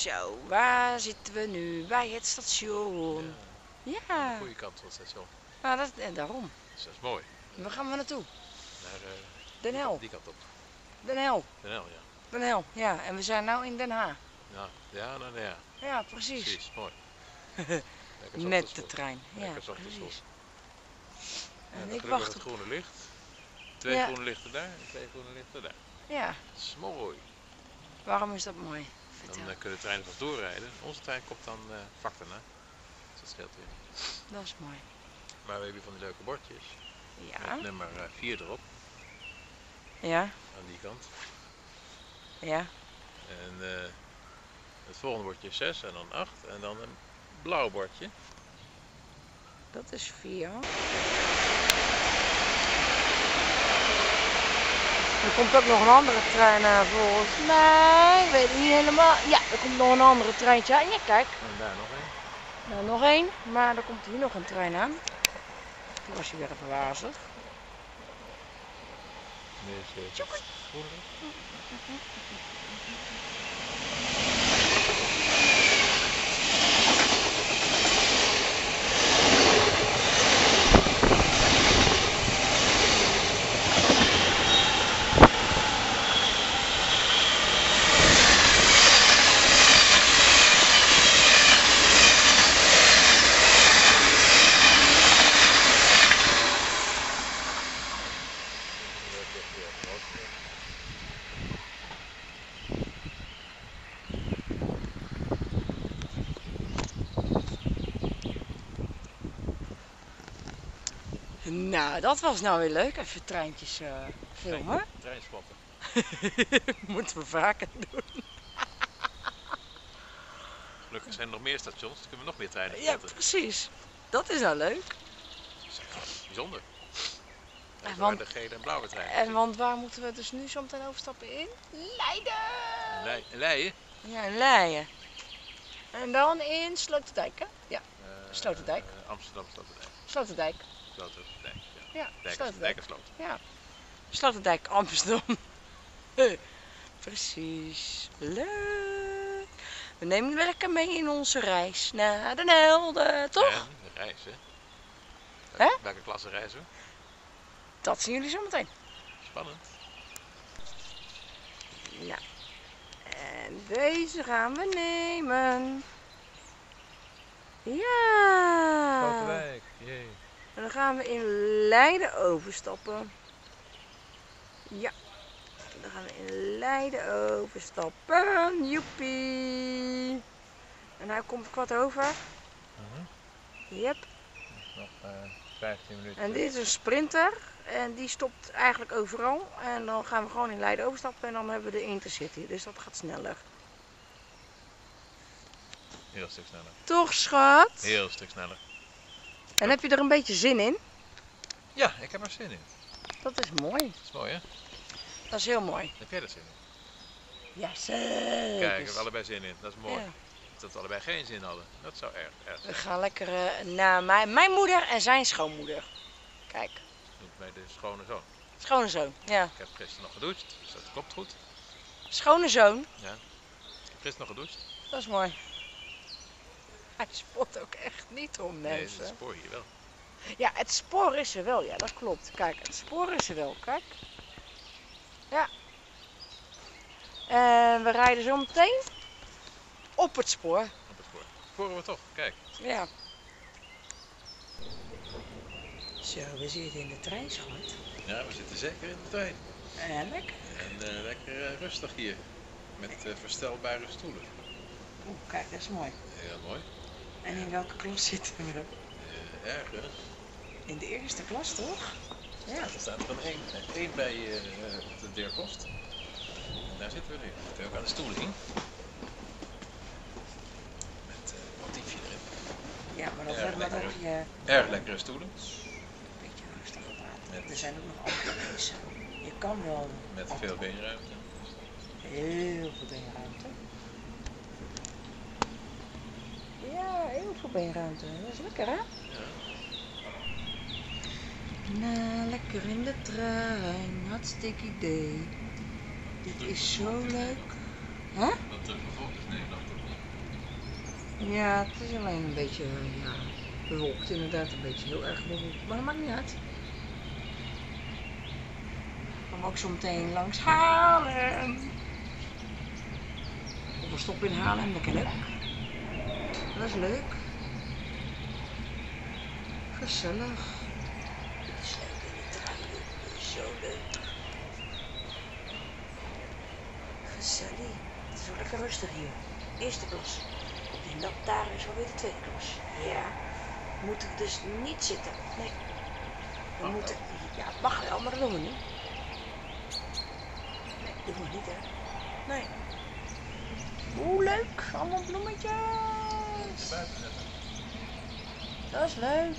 Zo, waar zitten we nu? Bij het station. Ja, Ja, aan de goede kant van het station. nou, en daarom. Dus dat is mooi. Waar gaan we naartoe? Naar Den Helder. die kant op. Den Helder. Den Helder, ja. Den Helder, ja. En we zijn nu in Den Haag. Ja, nou ja. Ja, precies. Precies, mooi. Net de trein. Ja, Lekker zacht is precies. En En dan ik gelukkig wacht het op... groene licht. Twee Ja. groene lichten daar en twee groene lichten daar. Ja, Dat is mooi. waarom is dat mooi? Vertel. Dan kunnen de treinen vast doorrijden. Onze trein komt dan vlak daarna. Dus dat scheelt weer. Dat is mooi. Maar we hebben hier van die leuke bordjes. Ja, Met nummer 4 erop. ja, Aan die kant. ja. En het volgende bordje is 6 en dan 8 en dan een blauw bordje. Dat is 4. Er komt ook nog een andere trein aan volgens mij. Ik weet het niet helemaal. Ja, er komt nog een andere treintje aan. Ja, kijk. En daar nog één. Nou, nog één. Maar er komt hier nog een trein aan. Toen was je weer even wazig. Deze is groen licht. Nou, dat was nou weer leuk. Even treintjes filmen. Trein spotten. Moeten we vaker doen. Gelukkig zijn er nog meer stations, dan kunnen we nog meer treinen Ja, spotten. precies. Dat is nou leuk. Dat is echt bijzonder. En Want de gele en blauwe trein. En want waar moeten we dus nu zo meteen overstappen in? Leiden! Leien? Ja, in Leiden. En dan in Sloterdijk, hè? Ja, Sloterdijk. Amsterdam, Sloterdijk. Sloterdijk. Sloterdijk, ja. Ja, Dijk Sloterdijk. en Sloot. Ja. Sloterdijk, Amsterdam. Precies. Leuk. We nemen hem lekker mee in onze reis naar Den Helder, toch? En de reis, hè? Hè? Welke klasse reizen we? Dat zien jullie zo meteen. Spannend. Nou. En deze gaan we nemen. Ja. Sloterdijk, jee. En dan gaan we in Leiden overstappen. Ja. Dan gaan we in Leiden overstappen. Joepie. En hij komt 15:15. Yep. Nog 15 minuten. En dit is een sprinter. En die stopt eigenlijk overal. En dan gaan we gewoon in Leiden overstappen. En dan hebben we de Intercity. Dus dat gaat sneller. Heel stuk sneller. Toch, schat? Heel stuk sneller. En heb je er een beetje zin in? Ja, ik heb er zin in. Dat is mooi. Dat is mooi, hè? Dat is heel mooi. Heb jij er zin in? Ja, zeker. Kijk, we hebben allebei zin in. Dat is mooi. Ja. Dat we allebei geen zin hadden. Dat zou erg We zijn. gaan lekker naar mijn moeder en zijn schoonmoeder. Kijk, Doet bij de schone zoon. schone zoon. Ja, Ik heb gisteren nog gedoucht, dus dat klopt goed. schone zoon. Ik heb gisteren nog gedoucht. Dat is mooi. Hij spot ook echt niet om Nee, mensen. het spoor hier wel. Ja, het spoor is er wel. Ja, dat klopt. Kijk, het spoor is er wel. Kijk. Ja. En we rijden zo meteen op het spoor. Op het spoor. Sporen we toch? Kijk. Ja. Zo, we zitten in de trein, schat. Ja, we zitten zeker in de trein. En lekker. En lekker rustig hier. Met verstelbare stoelen. Oeh, kijk, dat is mooi. Heel mooi. En in welke klas zitten we? Ergens. In de eerste klas, toch? Ja. Er staat er dan één bij de deurpost. En daar zitten we nu. Dat kun je ook aan de stoelen zien. Met een motiefje erin. Ja, maar dat Erg hebben we lekker. ook je Erg lekkere stoelen. beetje rustig praten. Met- Er zijn ook nog andere mensen. Je kan wel Met veel beenruimte. heel veel beenruimte. Ja, heel veel beenruimte. Dat is lekker, hè? Ja. Nou, lekker in de trein. Hartstikke idee. Dit is zo leuk. Hè? Dat vervolgens Nederland ook niet. Ja, het is alleen een beetje bewolkt inderdaad. Een beetje heel erg bewolkt. Maar dat maakt niet uit. We komen ook zo meteen langs Haarlem. Of we stoppen in Haarlem, dat kan ook. Dat is leuk. Gezellig. Het is leuk in de trein. Het is zo leuk. Gezellig. Het is wel lekker rustig hier. Eerste klas. En dat daar is alweer de tweede klas. Ja. We moeten dus niet zitten. Nee. We moeten... Ja, het mag wel, maar dat doen we niet. Nee, dat doen we niet, hè. Nee. Oeh, leuk. Allemaal bloemetjes. Buiten zetten. Dat is leuk.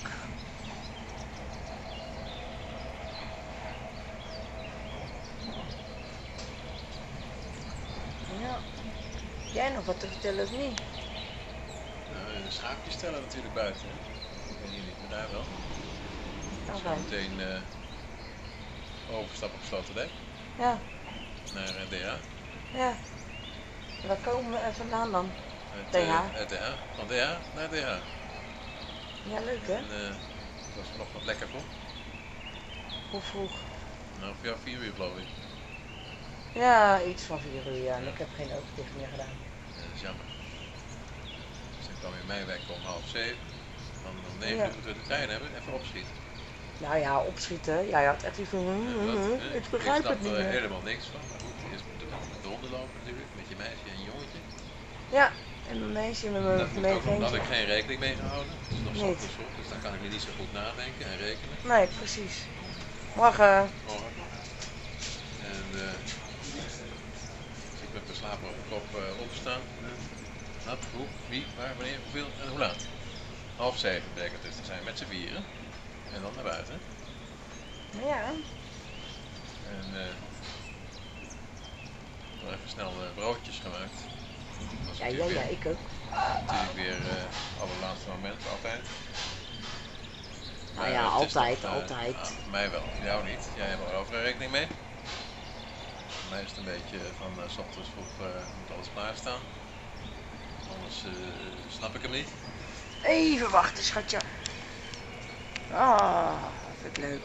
Ja. Jij nog wat te vertellen of niet? Nou, de schaapjes stellen natuurlijk buiten. Hè? Ik weet niet, maar daar wel. Nou, Zo meteen overstap op Sloterdijk ja, naar DH. ja. En waar komen we vandaan dan? Uit DH. Van DH naar DH. Ja, leuk hè? En het was vanochtend lekker vroeg. Hoe vroeg? Nou, voor 4 uur geloof ik. Ja, iets van 4 uur, ja. En ik heb geen ogen dicht meer gedaan. Dat is jammer. Dus dan kwam in mijn werk om 6:30. Dan om 9 Ja. uur moeten we de trein hebben, even opschieten. Nou ja, opschieten. Jij had echt iets van... ik begrijp het niet Ik snap er meer. helemaal niks van. Maar goed, eerst moeten we met de honden lopen natuurlijk. Met je meisje en je jongetje. Ja, en dan meisje met Dat mijn moet ook nog, daar had vriendje. ik geen rekening mee gehouden. Het is nog Niet. ochtends op, dus dan kan ik niet zo goed nadenken en rekenen. Nee, precies. Morgen. Morgen. En dus ik met mijn slaperige kop opstaan. Wat, hoe, wie, waar, wanneer, hoeveel en hoe laat. 6:30 bleek het dus te zijn met z'n vieren. En dan naar buiten. Ja. En nog even snel broodjes gemaakt. Dat was Ja, natuurlijk weer- ik ook. Natuurlijk weer allerlaatste moment, altijd. Nou ja, het is altijd, toch, altijd. voor mij wel, voor jou niet. Jij hebt er overal rekening mee. Voor mij is het een beetje van 's ochtends vroeg moet alles klaarstaan. Anders snap ik hem niet. Even wachten, schatje. Ah, vind ik leuk.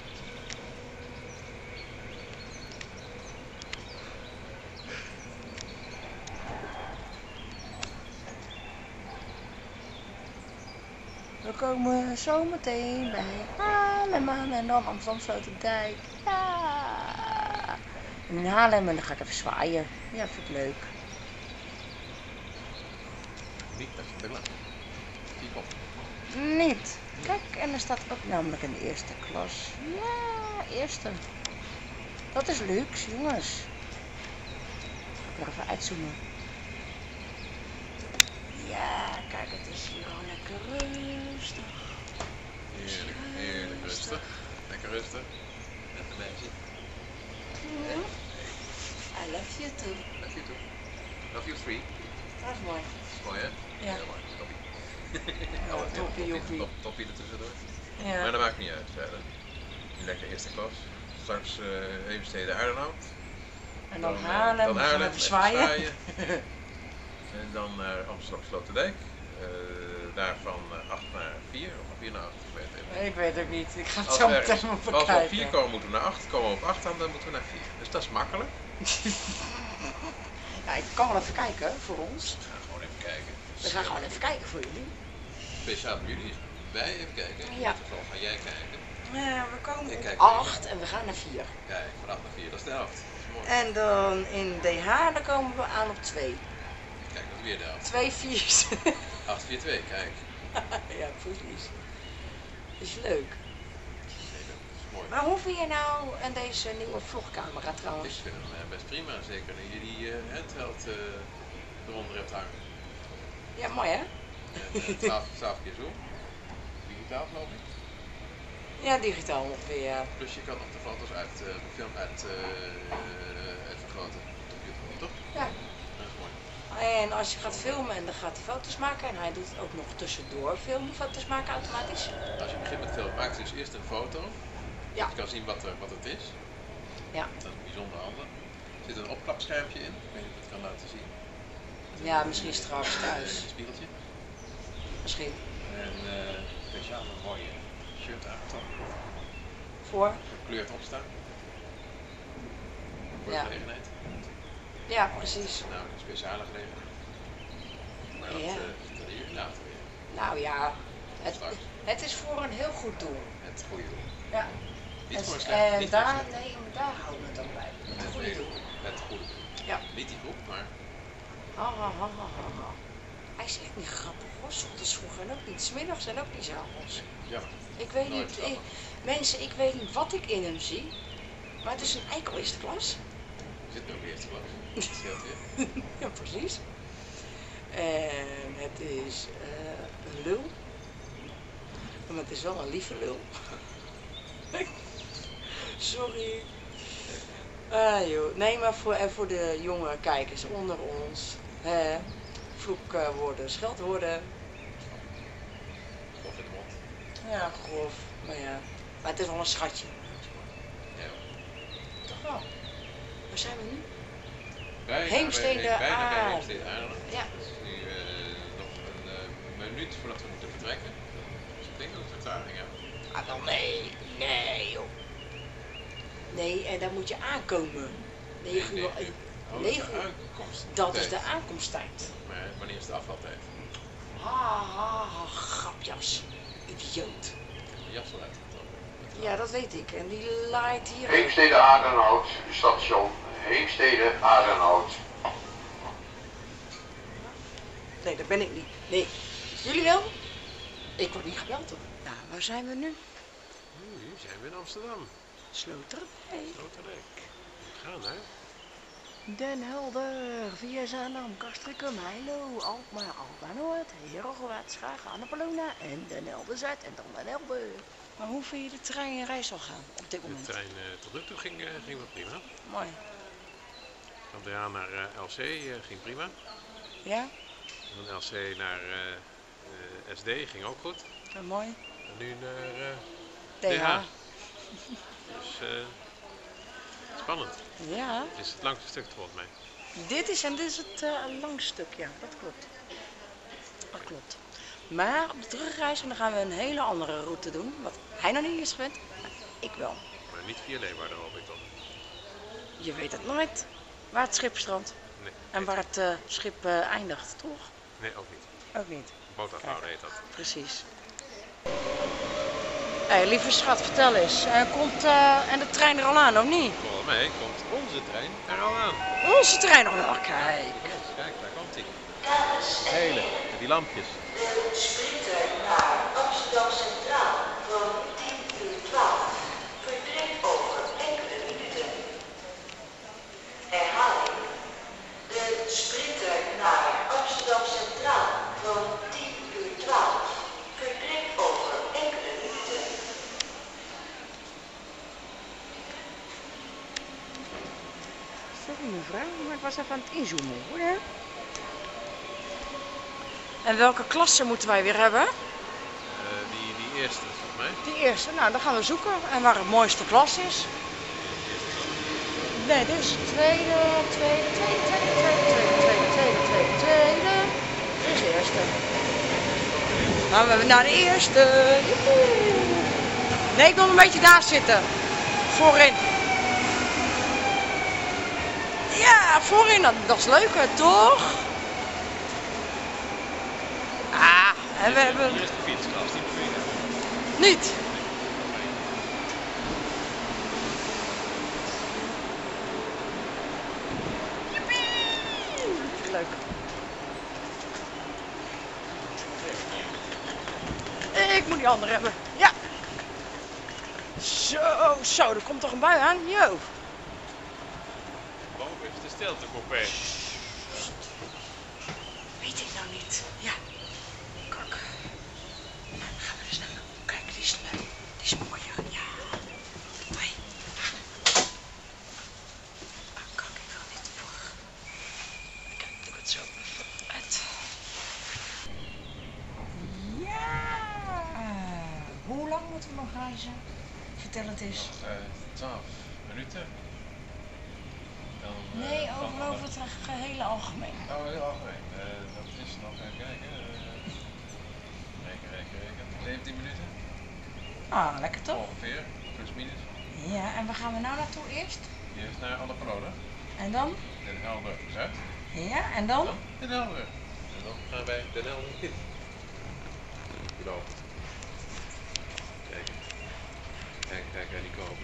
We komen zo meteen bij Haarlem aan en dan Amsterdam Sloterdijk. Ja. En in Haarlem en dan ga ik even zwaaien. Ja, vind ik leuk. Niet dat je te lang. Die komt. Niet. Kijk, en er staat ook namelijk in de eerste klas. Ja, eerste. Dat is luxe, jongens. Ik ga even uitzoomen. Ja, kijk, het is hier al lekker rustig. Heerlijk, heerlijk rustig. Lekker rustig. Met een meisje. I love you too. Love you too. Love you three. Dat is mooi. Mooi hè? Ja. Heel mooi. Toppie. Toppie, joppie. Toppie ertussendoor. Ja. Maar dat maakt niet uit verder. Nu lekker eerste klas. Straks Heemstede Aardenhout. En dan Haarlem, dan we gaan Haarlem, even zwaaien. En dan naar Amsterdam Sloterdijk. Daarvan 8 naar 4 of van 4 naar 8. Ik weet het even niet. Ik weet ook niet. Ik ga het Als zo we meteen ergens- even als we op 4 kijken. komen moeten we naar 8, komen we op 8 aan, dan moeten we naar 4. Dus dat is makkelijk. Ja, ik kan wel even kijken voor ons. We gaan gewoon even kijken. We gaan gewoon even kijken voor jullie. Speciaal voor jullie. Wij even kijken. In Ja. dit geval ga jij kijken. Ja, we komen Ik op kijk 8 en we gaan naar 4. Kijk, van 8 naar 4, dat is de helft. Dat is mooi. En dan in DH, dan komen we aan op 2. Kijk, dat is weer de helft. 2 4's. 8, 4, 2, kijk. Ja, precies. Is leuk. Nee, dat is mooi. Maar hoe vind je nou en deze nieuwe vlogcamera Ik trouwens? vind hem best prima, zeker dat je die handheld eronder hebt hangen. Ja, mooi hè? En 12 keer zoom. Digitaal geloof ik. Ja, digitaal ongeveer. Ja. Plus je kan nog de foto's uit de film uit vergroten op de computer, toch? Ja. Dat is mooi. En als je gaat filmen en dan gaat hij foto's maken en hij doet ook nog tussendoor filmen, foto's maken automatisch. Als je begint met filmen, maak je dus eerst een foto. Ja. Je kan zien wat het is. Ja. Dat is een bijzonder handig. Er zit een opklapschermpje in. Ik weet niet of ik het kan laten zien. Ja, misschien straks thuis. Een spiegeltje. misschien. En speciaal een mooie shirt aangetrokken. Voor? Gekleurd opstaan. Voor Ja. de gelegenheid. Ja, precies. Nou, een speciale gelegenheid. Maar dat Ja. vertellen jullie later weer. Nou ja, Straks. het is voor een heel goed doel. Het goede doel. Ja. Niet voor een En slecht. Niet voor een daar, slecht. nee, maar daar houden we het dan bij. Met het goede doel. Het goede doel. Ja. Niet die groep, maar Ha, ha, ha, ha, ha, ha. Hij is echt niet grappig hoor, 's ochtends vroeg en ook niet 's middags en ook niet 's avonds. jammer. Ik weet Nooit niet, grappig. mensen, ik weet niet wat ik in hem zie, maar het is een eikel eerste klas. Je zit nu op de eerste klas. Dat scheelt weer. Ja, precies. En het is een lul. Maar het is wel een lieve lul. Sorry. Ah joh. Nee, maar voor de jonge kijkers onder ons. Vloekwoorden, scheldwoorden. Of in de mond. Ja, grof. Maar ja. Maar het is wel een schatje. Ja. Toch wel. Waar zijn we nu? Bijna Heemstede bij Aarde. Heemstede Aarde. Ja. Dus nu nog een minuut voordat we moeten vertrekken. Dus ik denk dat het vertraging hebben. Ah, wel nee. Nee joh. Nee, en daar moet je aankomen. 9 uur. Oh, 9 uur. aankomst. Dat is de aankomsttijd. Maar wanneer is de afvaltijd? Ha, ha, ha, grapjas. Idioot. De jas al uitgetrokken. Ja, dat weet ik. En die laait hier. Heemstede Aardenhout, station Heemstede Aardenhout. Nee, dat ben ik niet. Nee. Jullie wel? Ik word niet gebeld hoor. Nou, waar zijn we nu? Nu zijn we in Amsterdam. Sloterdijk. Sloterdijk. Gaan hè? Den Helder, via Zaandam, Castricum, Heilo, Alkmaar, Alkmaar Noord, Heerhugowaard, Schaag, Annapolona en Den Helder Zuid en dan Den Helder. Maar hoe vind je de treinreis al gaan op dit De moment? trein tot nu toe ging wel prima. Mooi. Van Draan naar LC ging prima. Ja? Van LC naar SD ging ook goed. Mooi. En nu naar DH. Dus spannend. Ja. Het is het langste stuk volgens mij. Dit is het lang stuk, ja, dat klopt. Dat klopt. Maar op de terugreis dan gaan we een hele andere route doen. Wat hij nog niet is gewend, maar ik wel. Maar niet via Leeuwarden hoop ik toch. Je weet het nooit waar het schip strandt Nee. en waar het schip eindigt, toch? Nee, ook niet. Ook niet. Bootafhouden heet dat. Precies. Hé, lieve schat, vertel eens. Komt en de trein er al aan, of niet? Volgens mij komt onze trein er al aan. Onze trein nog wel. Kijk. Yes, kijk, daar komt hij. De hele, met die lampjes. De sprinter naar Amsterdam Centraal van 10:12 vertrekt over enkele minuten. Herhaling. De sprinter naar Amsterdam Centraal van 10:12 vertrekt over enkele minuten. Sorry mevrouw, maar ik was even aan het inzoomen hoor. En welke klasse moeten wij weer hebben? Die eerste, volgens mij. Die eerste, nou dan gaan we zoeken. En waar het mooiste klas is. Nee, dit is tweede. Dit is de eerste. Gaan we naar de eerste. Joehoe. Nee, ik wil een beetje daar zitten. Voorin. Ja, voorin, dat is leuker, toch? Ah, en we hebben... Hier is de fietsklas, die bedoel je Niet. Leuk. Ik moet die andere hebben. Ja. Zo, er komt toch een bui aan? Yo. Boven is de stiltecoupé. Weet ik nou niet. Ja. Kak. Gaan we dus naar... Kijk, die is leuk. Die is mooi, ja. Ja. Hoi. Ah, kak, ik wil niet voor... Kijk, doe het zo. Het. Ja. Hoe lang moeten we nog reizen? Vertel het eens. 12 minuten. Dan, Nee, over het gehele algemeen. Oh, heel algemeen. Dat is nog even kijken. gerekend. 17 minuten. Ah, lekker toch? Ongeveer. Plus minus. Ja, en waar gaan we nou naartoe eerst? Eerst naar Annapolona. En dan? Den Helder Zuid. Ja, en dan? Dan Den Helder. En dan gaan wij Den Helder in. Lopen. Kijk. Kijk, die kopen.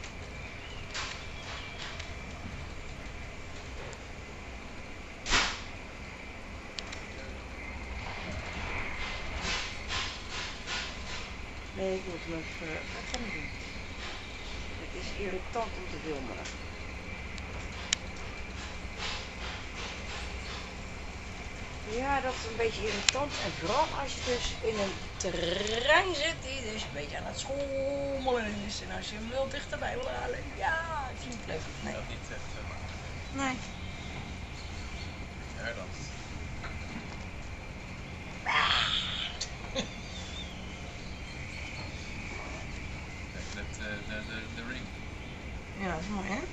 Nee, ik moet hem even doen. Het is irritant om te filmen. Ja, dat is een beetje irritant. En vooral als je dus in een terrein zit die dus een beetje aan het schommelen is. En als je hem wel dichterbij wil halen. Ja, ik vind het leuk. Nee. Dat niet echt. Nee. Ja, dan. Kijk, net de ring. Ja, dat is mooi, hè?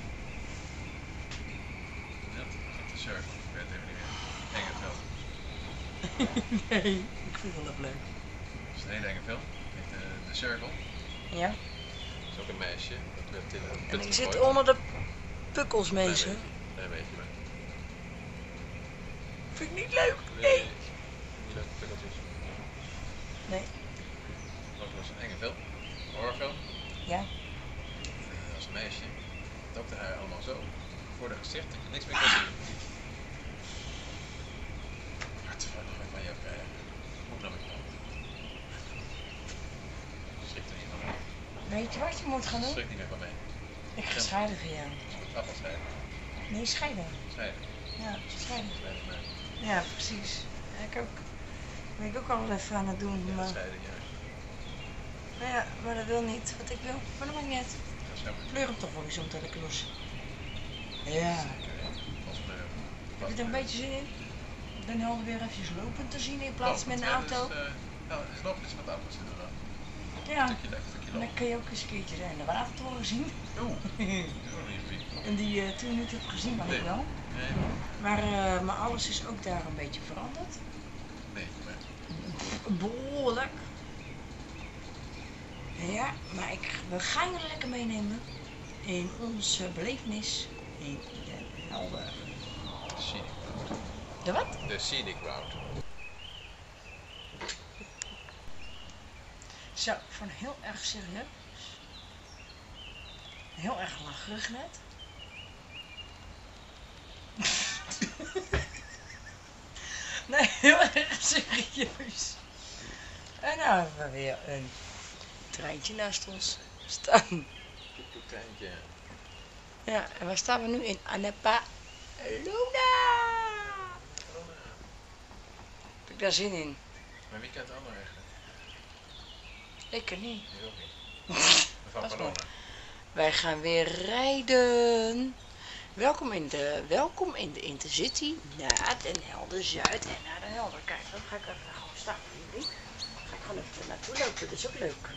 Net de circle. Ik weet het even niet meer. Enge film. Nee, ik vind het wel leuk. Het is een hele enge film. Heet The Circle. Ja. Dat is ook een meisje. Dat werd in een En put ik gegooid. zit onder de pukkels, mensen. Klein beetje, maar. Vind ik niet leuk. Nee. Niet leuke pukkeltjes. Nee. Dat was een enge film. Horrorfilm. Ja. Als een meisje. Dokter haar allemaal zo. Voor de gezicht. Dat je niks meer kan zien. Van je krijgen. Moet naar mijn kant. Schrik er niet van mij. Weet je wat je moet gaan doen? Schrik niet meer van mij. Ik ga scheiden voor jou. Met afval scheiden. Nee, scheiden. Scheiden. Ja, scheiden. Scheiden mij. Ja, precies. Ik ook. Ben ik ook al even aan het doen. Ja, Maar, scheiden juist. ja, maar dat wil niet wat ik wil. Maar dat maakt niet uit. Dat is jammer. Kleur hem toch wel weer zo meteen lekker los. Ja. Als kleur. Heb je er een beetje zin in? Den Helder weer even lopend te zien in plaats met een auto. Nou, het is nog eens wat anders inderdaad. Ja. Een stukje En dan kun je ook eens een keertje de watertoren zien. Oeh, dat is nog niet gezien. En die toen niet heb gezien, maar ik wel. Nee, Maar alles is ook daar een beetje veranderd. nee, maar Behoorlijk. Ja, maar we gaan je lekker meenemen in onze belevenis in Den Helder. scenic route. De wat? De scenic route. Zo, van heel erg serieus. Heel erg lacherig net. Nee, heel erg serieus. En nou hebben we weer een treintje naast ons staan. Treintje. Ja, en waar staan we nu? In Annapolona. Heb ik daar zin in? Maar wie kent de andere eigenlijk? Ik er niet. Ik ook niet. Mevrouw Dat is Palona. Wij gaan weer rijden. Welkom in de Intercity naar Den Helder Zuid en naar Den Helder. Kijk, dan ga ik even gewoon staan voor jullie. Ga ik gewoon even naartoe lopen, dat is ook leuk.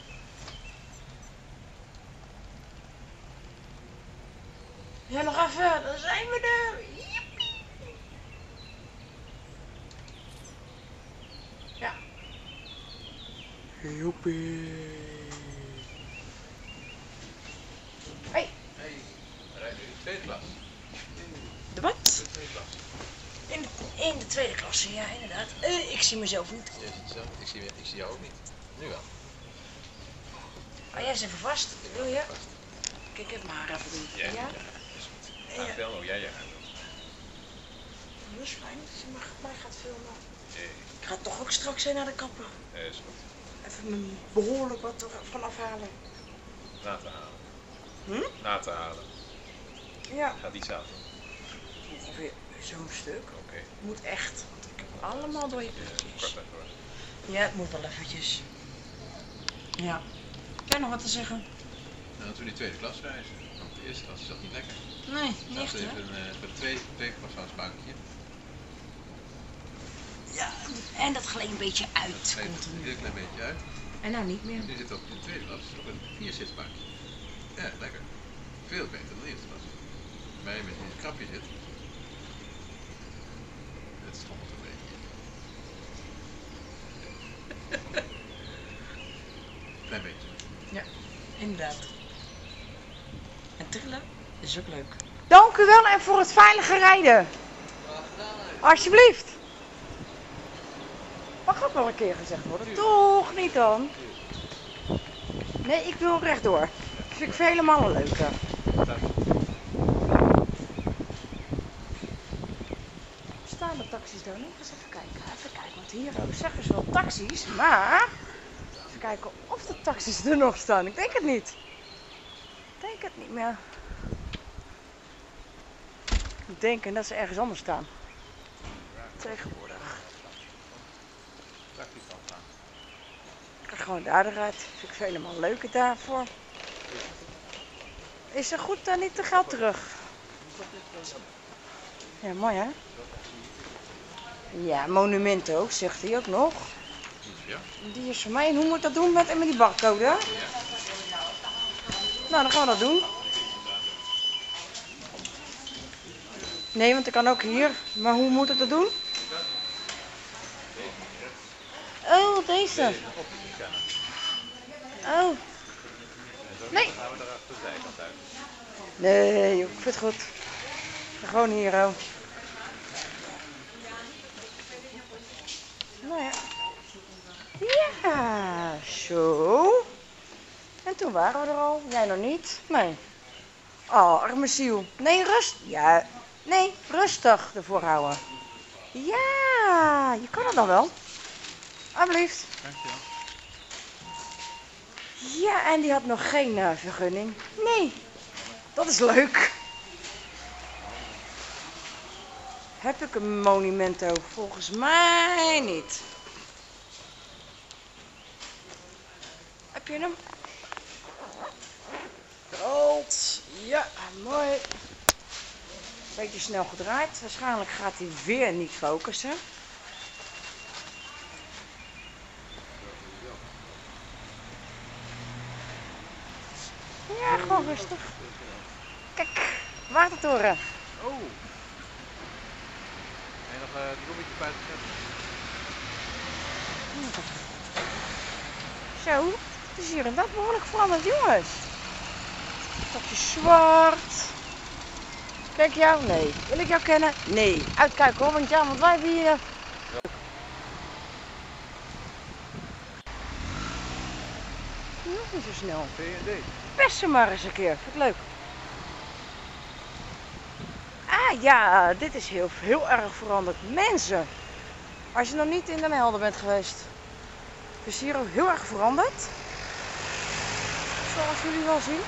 Ja, nog even, dan zijn we er. Jippie. Ja. Joepie. Hey, Hey, we rijden nu in de tweede klas. de wat? De tweede klas. In de tweede klasse, ja inderdaad. Ik zie mezelf niet. Jij ziet zelf, ik zie jou ook niet. Nu wel. Oh, jij is even vast, wil je? Kijk, ik heb mijn haar even doen. Ja? Ja? Is goed. Ja. Ga filmen hoe jij gaat. Dat is fijn dat je mij gaat filmen. Nee, Ik ga toch ook straks naar de kapper. is goed. Even mijn behoorlijk wat ervan afhalen. Na te halen. Hm? Na te halen. Ja. Gaat iets aan. Ongeveer zo'n stuk. Oké. Moet echt. Want ik heb allemaal door je Kort puntjes. even hoor. Ja, het moet wel eventjes. Ja. Heb jij nog wat te zeggen? Nou, dat we die tweede klas reizen. Want de eerste klas is dat niet lekker. Nee, niet echt Zaten hè? even bij de tweede persoonsbankje. Ja, en dat gleed een beetje uit. Dat gleed een Continu. heel klein beetje uit. En nou niet meer. Nu zit ook in de tweede klas op een 4-zitsbankje. Erg lekker. Veel beter dan de eerste klas. Waar je met een krapje zit. Het stommelt een beetje. Ja, inderdaad. En trillen is ook leuk. Dank u wel en voor het veilige rijden. Alsjeblieft. Mag ook wel een keer gezegd worden. Toch niet dan? Nee, ik wil rechtdoor. Dat vind ik helemaal een leuke. Staan de taxis daar nog? Eens even kijken, want hier zeggen ze wel taxis, maar even kijken of de taxis er nog staan. Ik denk het niet. Ik denk het niet meer. Ik denk dat ze ergens anders staan. Tegenwoordig. Ik ga gewoon daar eruit. Vind ik helemaal leuker daarvoor. Is er goed dan niet te geld terug? Ja, mooi hè? Ja, monumenten ook, zegt hij ook nog. Ja. Die is voor mij. En hoe moet ik dat doen met die barcode? Ja. Nou, dan gaan we dat doen. Nee, want ik kan ook hier. Maar hoe moet ik dat doen? Oh, deze. Oh. Nee. Nee, joh, ik vind het goed. Gewoon hier, oh. Nou ja. Ja, zo. En toen waren we er al. Jij nog niet? Nee. Oh, arme ziel. Nee, rust. Ja. Nee, rustig ervoor houden. Ja, je kan het dan wel. Alsjeblieft. Dankjewel. Ja, en die had nog geen vergunning. Nee, dat is leuk. Heb ik een monumento? Volgens mij niet. Heb je hem? Rolt. Ja, mooi. Beetje snel gedraaid. Waarschijnlijk gaat hij weer niet focussen. Ja, gewoon rustig. Kijk, watertoren. Oh. En nog die rommetjes buiten zetten. Zo, het is hier en dat behoorlijk veranderd, jongens. Stapje zwart. Kijk jou? Nee. Wil ik jou kennen? Nee. Uitkijken hoor, want wij hebben hier... Nog niet zo snel. V&D. Best ze maar eens een keer. Vind ik leuk. Ah ja, dit is heel erg veranderd. Mensen, als je nog niet in Den Helder bent geweest. Het is hier ook heel erg veranderd. Zoals jullie wel zien.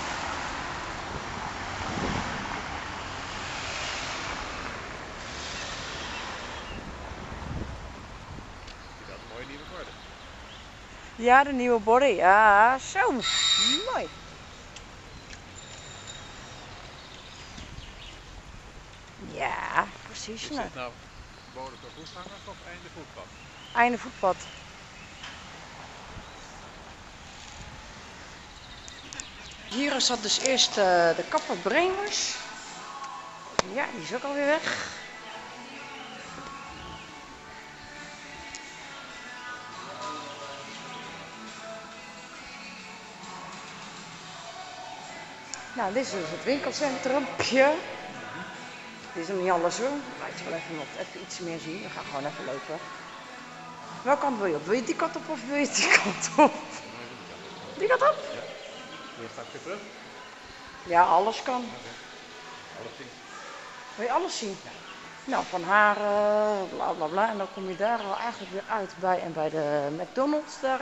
Dat is een mooie nieuwe borden. Ja, de nieuwe borden. Ja, zo. Mooi. Ja, precies. Is Nou. dit nou verboden voor voetgangers of einde voetpad? Einde voetpad. Hier zat dus eerst de kapper Bremers. Ja, die is ook alweer weg. Nou, dit is dus het winkelcentrumpje. Dit is nog niet alles hoor. Maar ik wil even iets meer zien. We gaan gewoon even lopen. Welke kant wil je op? Wil je die kant op of wil je die kant op? Die kant op? Ja. Wil je straks weer terug? Ja, alles kan. Alles zien. Wil je alles zien? Ja. Nou, van haren, bla bla bla. En dan kom je daar al eigenlijk weer uit bij de McDonald's daar.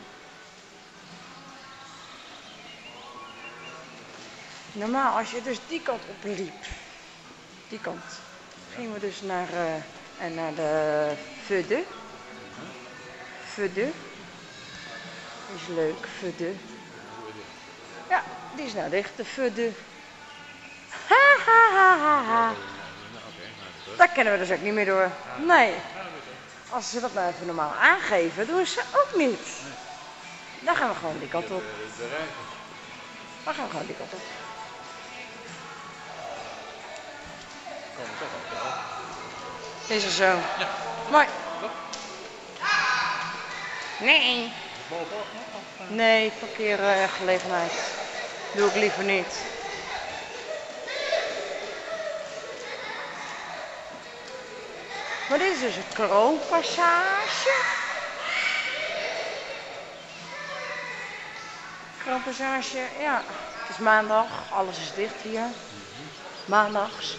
Normaal, als je dus die kant op liep, die kant, gingen we dus naar de Fudde. Fudde. Is leuk, Fudde. Ja, die is nou dicht, de Fudde. Ha ha ha ha ha. Daar kennen we dus ook niet meer door. Nee. Als ze dat nou even normaal aangeven, doen ze ook niet. Dan gaan we gewoon die kant op. Dan gaan we gewoon die kant op. Is er zo? Ja. Mooi. Nee. bovenop nog? Of, Nee, parkeergelegenheid. Doe ik liever niet. Maar dit is dus een kroonpassage. Kroonpassage, ja. Het is maandag, alles is dicht hier. Maandags.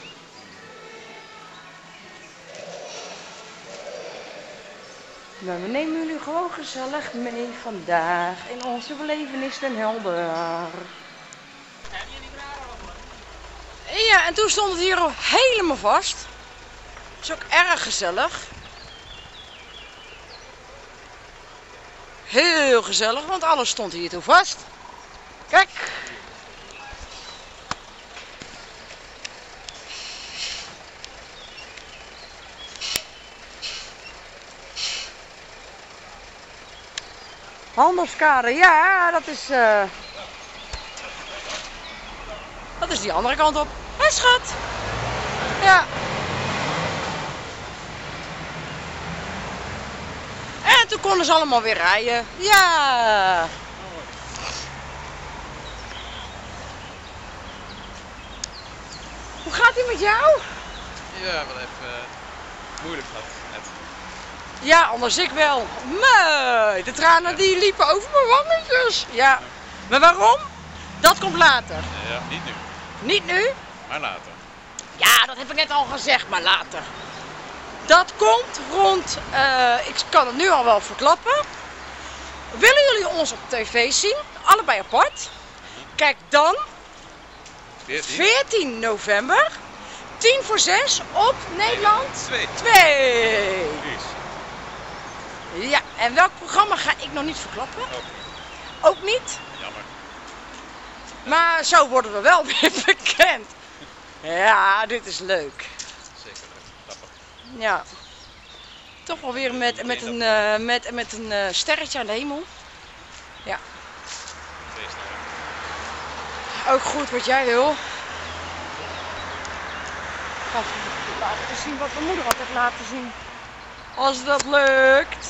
Maar we nemen jullie gewoon gezellig mee vandaag in onze belevenis Den Helder. Ja, en toen stond het hier al helemaal vast. Dat is ook erg gezellig. Heel gezellig, want alles stond hier toen vast. Kijk. Handelskade, ja, dat is die andere kant op. Hé, schat. Ja. En toen konden ze allemaal weer rijden. Ja. Hoe gaat ie met jou? Ja, wel even moeilijk gehad net. Ja, anders ik wel. Nee, de tranen die liepen over mijn wangetjes. Ja. Maar waarom? Dat komt later. Ja, niet nu, Niet nu? maar later. Ja, dat heb ik net al gezegd, maar later. Dat komt rond, ik kan het nu al wel verklappen. Willen jullie ons op tv zien? Allebei apart. Kijk dan, 14 november, 5:50 op Nederland 2. Ja, en welk programma ga ik nog niet verklappen? Ook niet? Jammer. Maar zo worden we wel weer bekend. Ja, dit is leuk. Zeker leuk. Grappig. Ja. Toch wel weer met een sterretje aan de hemel. Ja. Feestdag. Ook goed wat jij wil. Ik ga even laten zien wat mijn moeder altijd laten zien. Als dat lukt.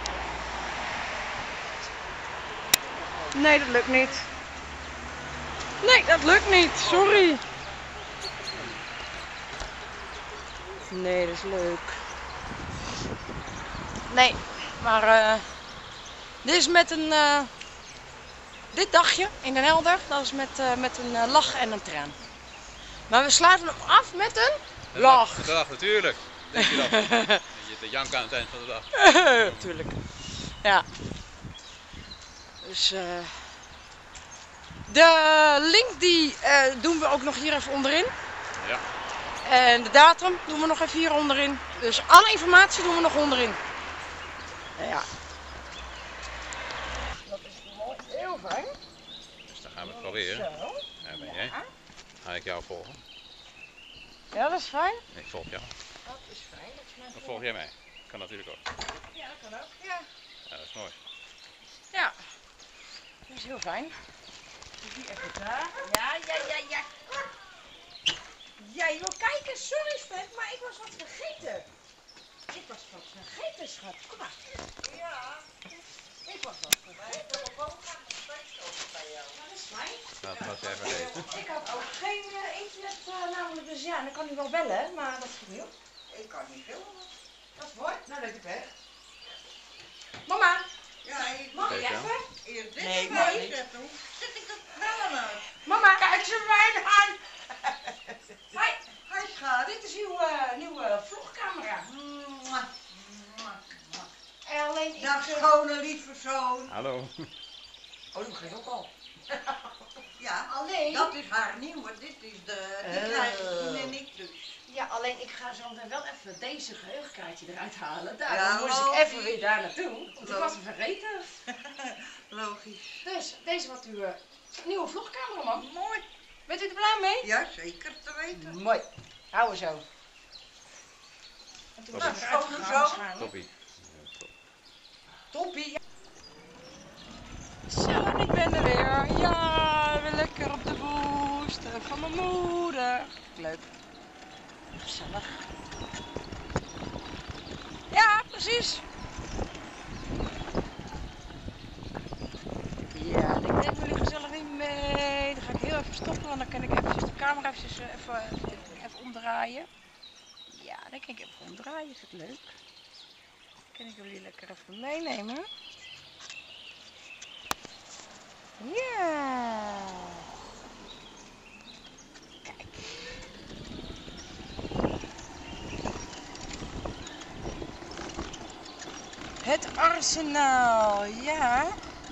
Nee, dat lukt niet. Nee, dat lukt niet. Sorry. Nee, dat is leuk. Nee, maar dit is met een... dit dagje in Den Helder, dat is met een lach en een traan. Maar we sluiten hem af met een lach. De dag natuurlijk. Denk je dan. De jank aan het eind van de dag. Tuurlijk. Ja. Dus de link die doen we ook nog hier even onderin. Ja. En de datum doen we nog even hier onderin. Dus alle informatie doen we nog onderin. Ja. Dat is mooi. Heel fijn. Dus dan gaan we het proberen. Zo. Daar ben jij. Ga ik jou volgen? Ja, dat is fijn. Ik volg jou. Dat is fijn. Dat is mijn Dan volg jij mij. Kan natuurlijk ook. Ja, dat kan ook. Ja. Ja, dat is mooi. Ja. Dat is heel fijn. Dus die even daar. Ja. Ja, je wil kijken. Sorry, Spek, maar ik was wat vergeten. Ik was wat vergeten, schat. Kom maar. Ja. Ik was wat vergeten. Ja, dat is fijn. Dat was jij vergeten. Ik had ook geen internet namelijk, dus ja, dan kan hij wel bellen, maar dat is genoeg. Ik kan niet filmen. Dat is mooi. Nou, leuk weg. Mama, Ja, mag ik Kijk, ja. even? eerst dit Nee, erbij nee. zetten. Hoe zet ik dat bellen uit? Mama, kijk ze mij aan. Hoi, Hij schat. dit is uw nieuwe vlogcamera. En alleen ik... Dag schone lieve zoon. Hallo. Oh, die begint ook al. Ja, Alleen... dat is haar nieuwe. Dit is die krijgen en ik dus. Ja, alleen ik ga zo meteen wel even deze geheugenkaartje eruit halen. Daarom Ja, moest ik logisch. even weer daar naartoe. Want ik was hem vergeten. Logisch. Dus, deze wordt uw nieuwe vlogcamera, man. Mooi. Bent u er blij mee? Ja, zeker te weten. Mooi. Houden zo. En toen Toppie. was ik eruit Schone gegaan, zoon. waarschijnlijk. Toppie. Toppie. Zo, ik ben er weer. Ja, weer lekker op de woest van mijn moeder. Leuk. Gezellig. Ja, precies. Neem jullie gezellig in mee. Dan ga ik heel even stoppen, want dan kan ik eventjes de camera even omdraaien. Ja, dan kan ik even omdraaien. Is het leuk? Dan kan ik jullie lekker even meenemen. Ja. Kijk. Het arsenaal, ja.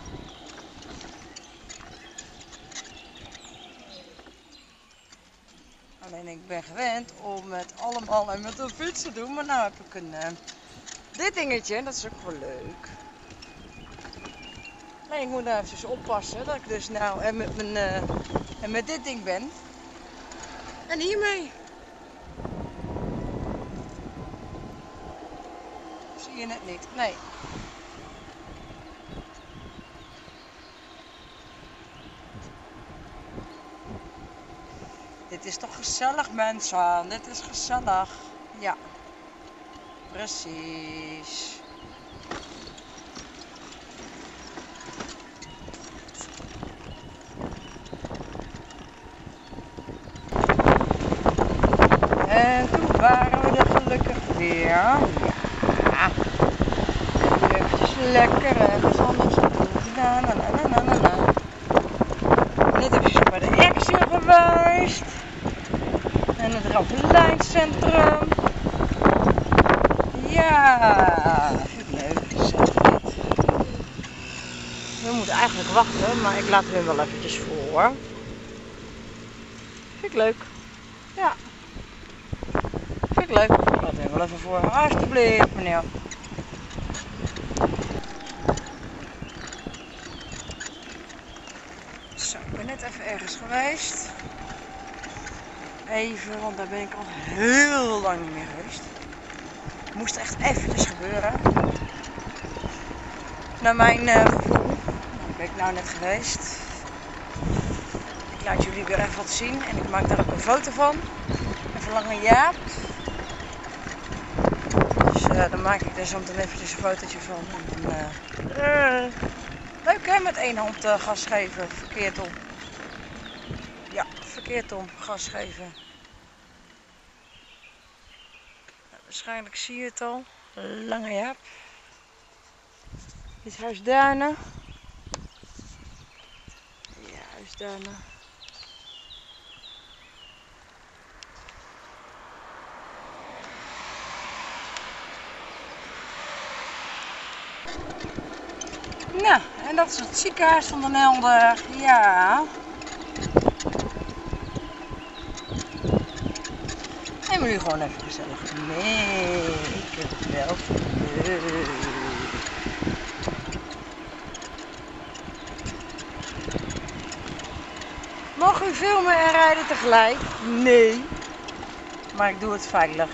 Alleen ik ben gewend om het allemaal en met een fiets te doen, maar nou heb ik dit dingetje, dat is ook wel leuk. Nee, ik moet nou even oppassen dat ik dus nou en met dit ding ben. En hiermee. Zie je het niet? Nee. Dit is toch gezellig, mensen. Dit is gezellig. Ja. Precies. En toen waren we er gelukkig weer. Ja. Nu eventjes lekker ergens anders doen. Net eventjes bij de Action geweest. En het Ravelijn-centrum. Ja, vind ik leuk. Gezellig dit. We moeten eigenlijk wachten, maar ik laat hun wel eventjes voor. Vind ik leuk. Ja. Vind ik leuk. Ik laat hun wel even voor. Alsjeblieft, meneer. Zo, ik ben net even ergens geweest. Even, want daar ben ik al heel lang niet meer geweest. Het moest echt eventjes gebeuren. Naar mijn gevoel. Daar ben ik nou net geweest. Ik laat jullie weer even wat zien en ik maak daar ook een foto van. Even Lange Jaap. Dus dan maak ik er zo meteen eventjes een fotootje van. En, leuk hè, met één hand gas geven, verkeerd om. Ja, verkeerd om, gas geven. Nou, waarschijnlijk zie je het al. Lange Jaap. Dit is Huisduinen. Ja, Huisduinen. Nou, en dat is het ziekenhuis van Den Helder. Ja. Neem jullie gewoon even gezellig mee. Ik heb het wel leuk. Mag u filmen en rijden tegelijk? Nee. Maar ik doe het veilig.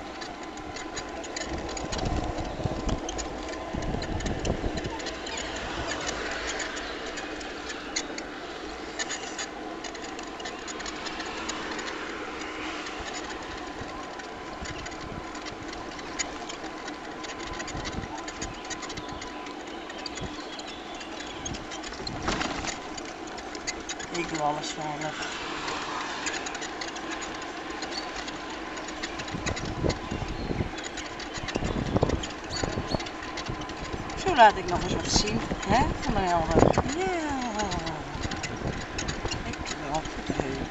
Ik doe alles veilig. Zo laat ik nog eens wat zien, hè, van Den Helder. Ja, ik wel het leuk.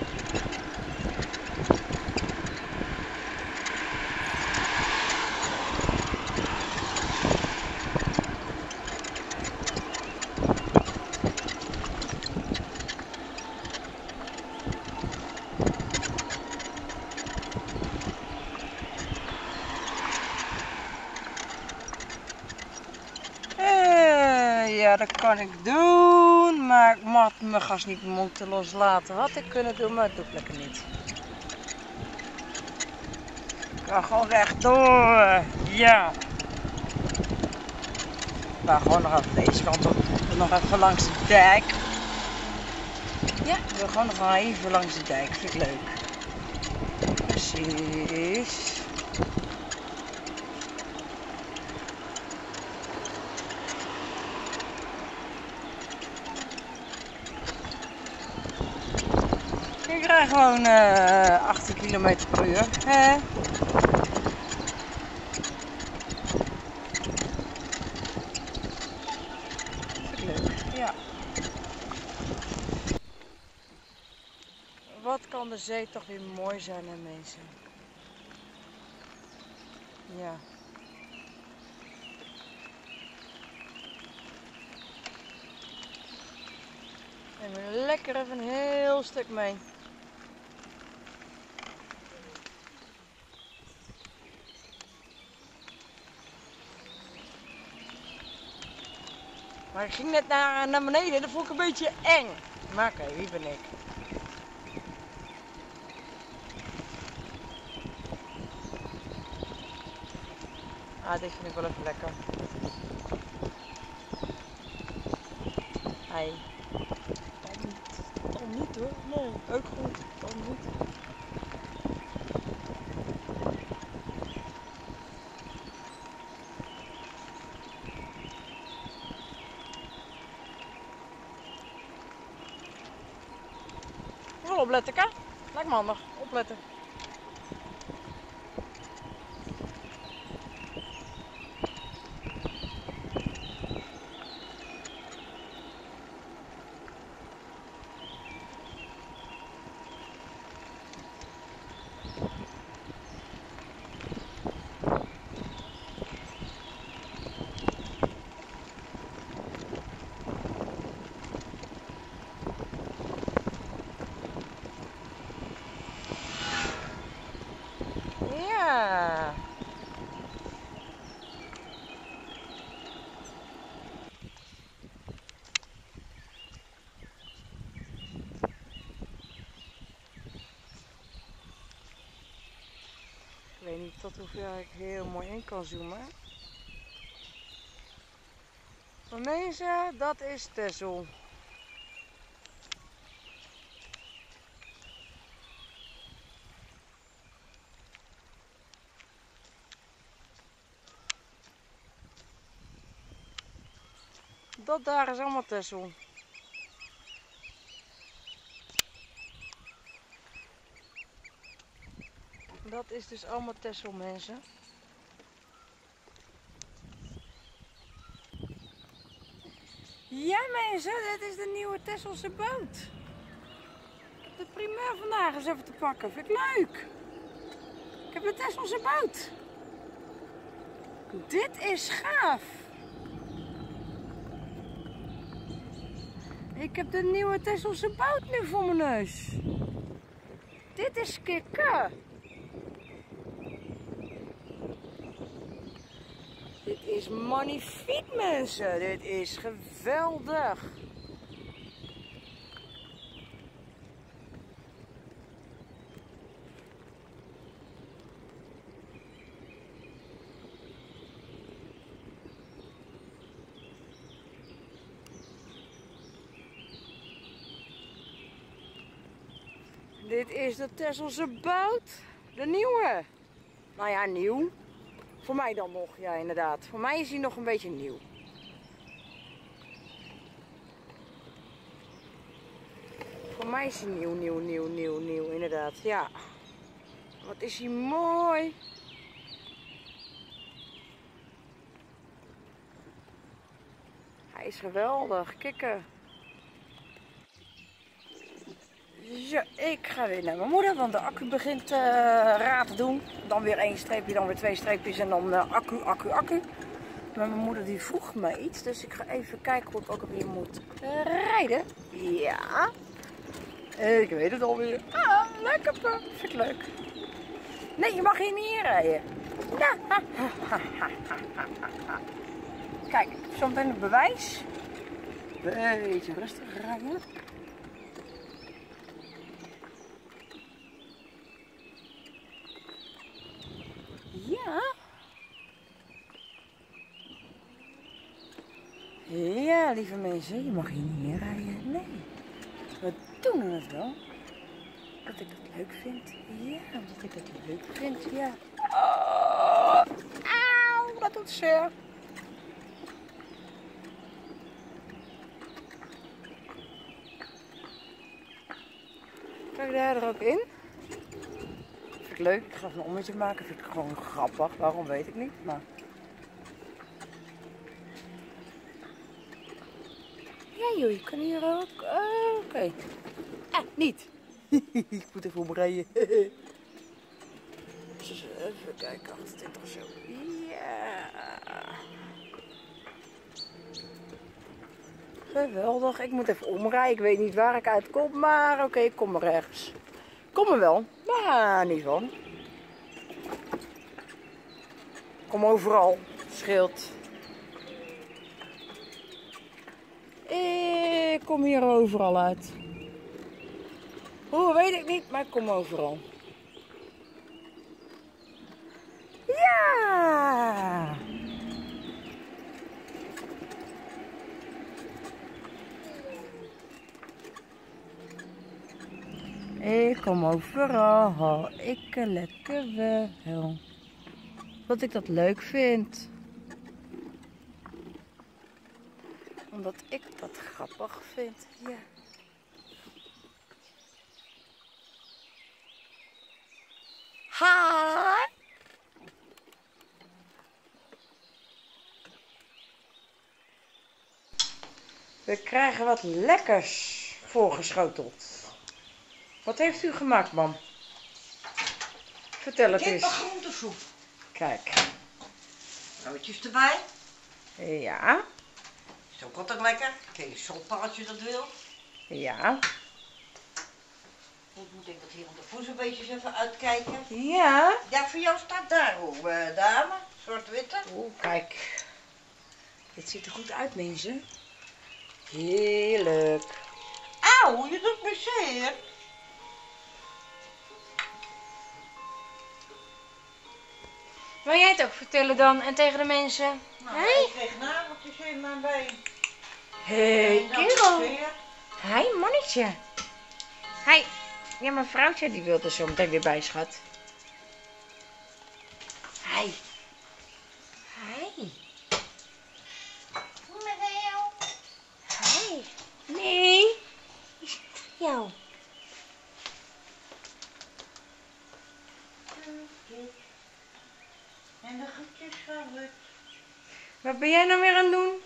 Ja, dat kan ik doen, maar ik mag mijn gas niet moeten loslaten. Had ik kunnen doen, maar dat doe ik lekker niet. Ik ga gewoon rechtdoor. Ja. Ik ga gewoon nog even deze kant op. Nog even langs de dijk. Ja, ik wil gewoon nog even langs de dijk. Vind ik leuk. Precies. Ik rij gewoon 18 km per uur. Hè? Leuk, ja. Wat kan de zee toch weer mooi zijn, hè, mensen? Ja. En we lekker even een heel stuk mee. Maar ik ging net naar beneden en dat vond ik een beetje eng. Maar oké, wie ben ik? Ah, dit vind ik wel even lekker. Hey. Dan niet hoor. Nee, ook goed. Dan niet. Wel opletten, hè? Lijkt me handig. Opletten. Ja. Ik weet niet tot hoever ik heel mooi in kan zoomen. Maar mensen, dat is Texel. Dat daar is allemaal Texel. Dat is dus allemaal Texel, mensen. Ja mensen, dit is de nieuwe Texelse boot. Ik heb de primeur vandaag eens even te pakken. Vind ik leuk. Ik heb de Texelse boot. Dit is gaaf. Ik heb de nieuwe Texelse boot nu voor mijn neus. Dit is kikker. Dit is magnifiek mensen. Dit is geweldig. Dit is de Texelse boot. De nieuwe. Nou ja, nieuw. Voor mij dan nog, ja inderdaad. Voor mij is hij nog een beetje nieuw. Voor mij is hij nieuw, inderdaad. Ja. Wat is hij mooi. Hij is geweldig. Kikken. Zo, ik ga weer naar mijn moeder, want de accu begint raar te doen. Dan weer 1 streepje, dan weer 2 streepjes en dan accu. Maar mijn moeder die vroeg me iets, dus ik ga even kijken hoe ik ook weer moet rijden. Ja, ik weet het alweer. Ah, lekker, vind ik leuk. Nee, je mag hier niet in rijden. Ja. Kijk, zometeen het bewijs. Beetje rustig rijden. Ja. Ja, lieve mensen, je mag hier niet in rijden. Nee. We doen het wel. Dat ik het leuk vind. Ja, dat ik het leuk vind, ja. Oh, auw, dat doet zeer. Kijk daar er ook in. Vind ik leuk. Ik ga even een ommetje maken. Vind ik gewoon grappig. Waarom weet ik niet. Maar... Ja joh, je kan hier ook. Oké. Niet. Ik moet even omrijden. Dus even kijken, 28 zo. Ja. Geweldig. Ik moet even omrijden. Ik weet niet waar ik uitkom, maar oké, ik kom er ergens. Ik kom er wel, maar niet van. Ik kom overal. Scheelt. Ik kom hier overal uit. Hoe weet ik niet, maar ik kom overal. Ja! Ik kom overal, ik lekker wel. Wat ik dat leuk vind. Omdat ik dat grappig vind, ja. Ha! We krijgen wat lekkers voorgeschoteld. Wat heeft u gemaakt, mam? Vertel het eens. Kippengroentesoep. Kijk. Broodjes erbij. Ja. Is ook altijd lekker. Kees soppen als je dat wil. Ja. Goed, moet ik dat hier op de voet een beetje even uitkijken. Ja. Ja, voor jou staat daar ook, dame. Zwart-witte. Oeh, kijk. Dit ziet er goed uit, mensen. Heerlijk. Auw, je doet me zeer. Wil jij het ook vertellen dan en tegen de mensen? Nou, Hey. ik kreeg nageltjes in mijn been. Hey, En dat kerel. zeer. Hi, mannetje. Hi. Ja, mijn vrouwtje die wil er zo meteen weer bij, schat. Hi. Hi. Hi. Nee. Jou. En de groetjes van Rut. Wat ben jij nou weer aan het doen?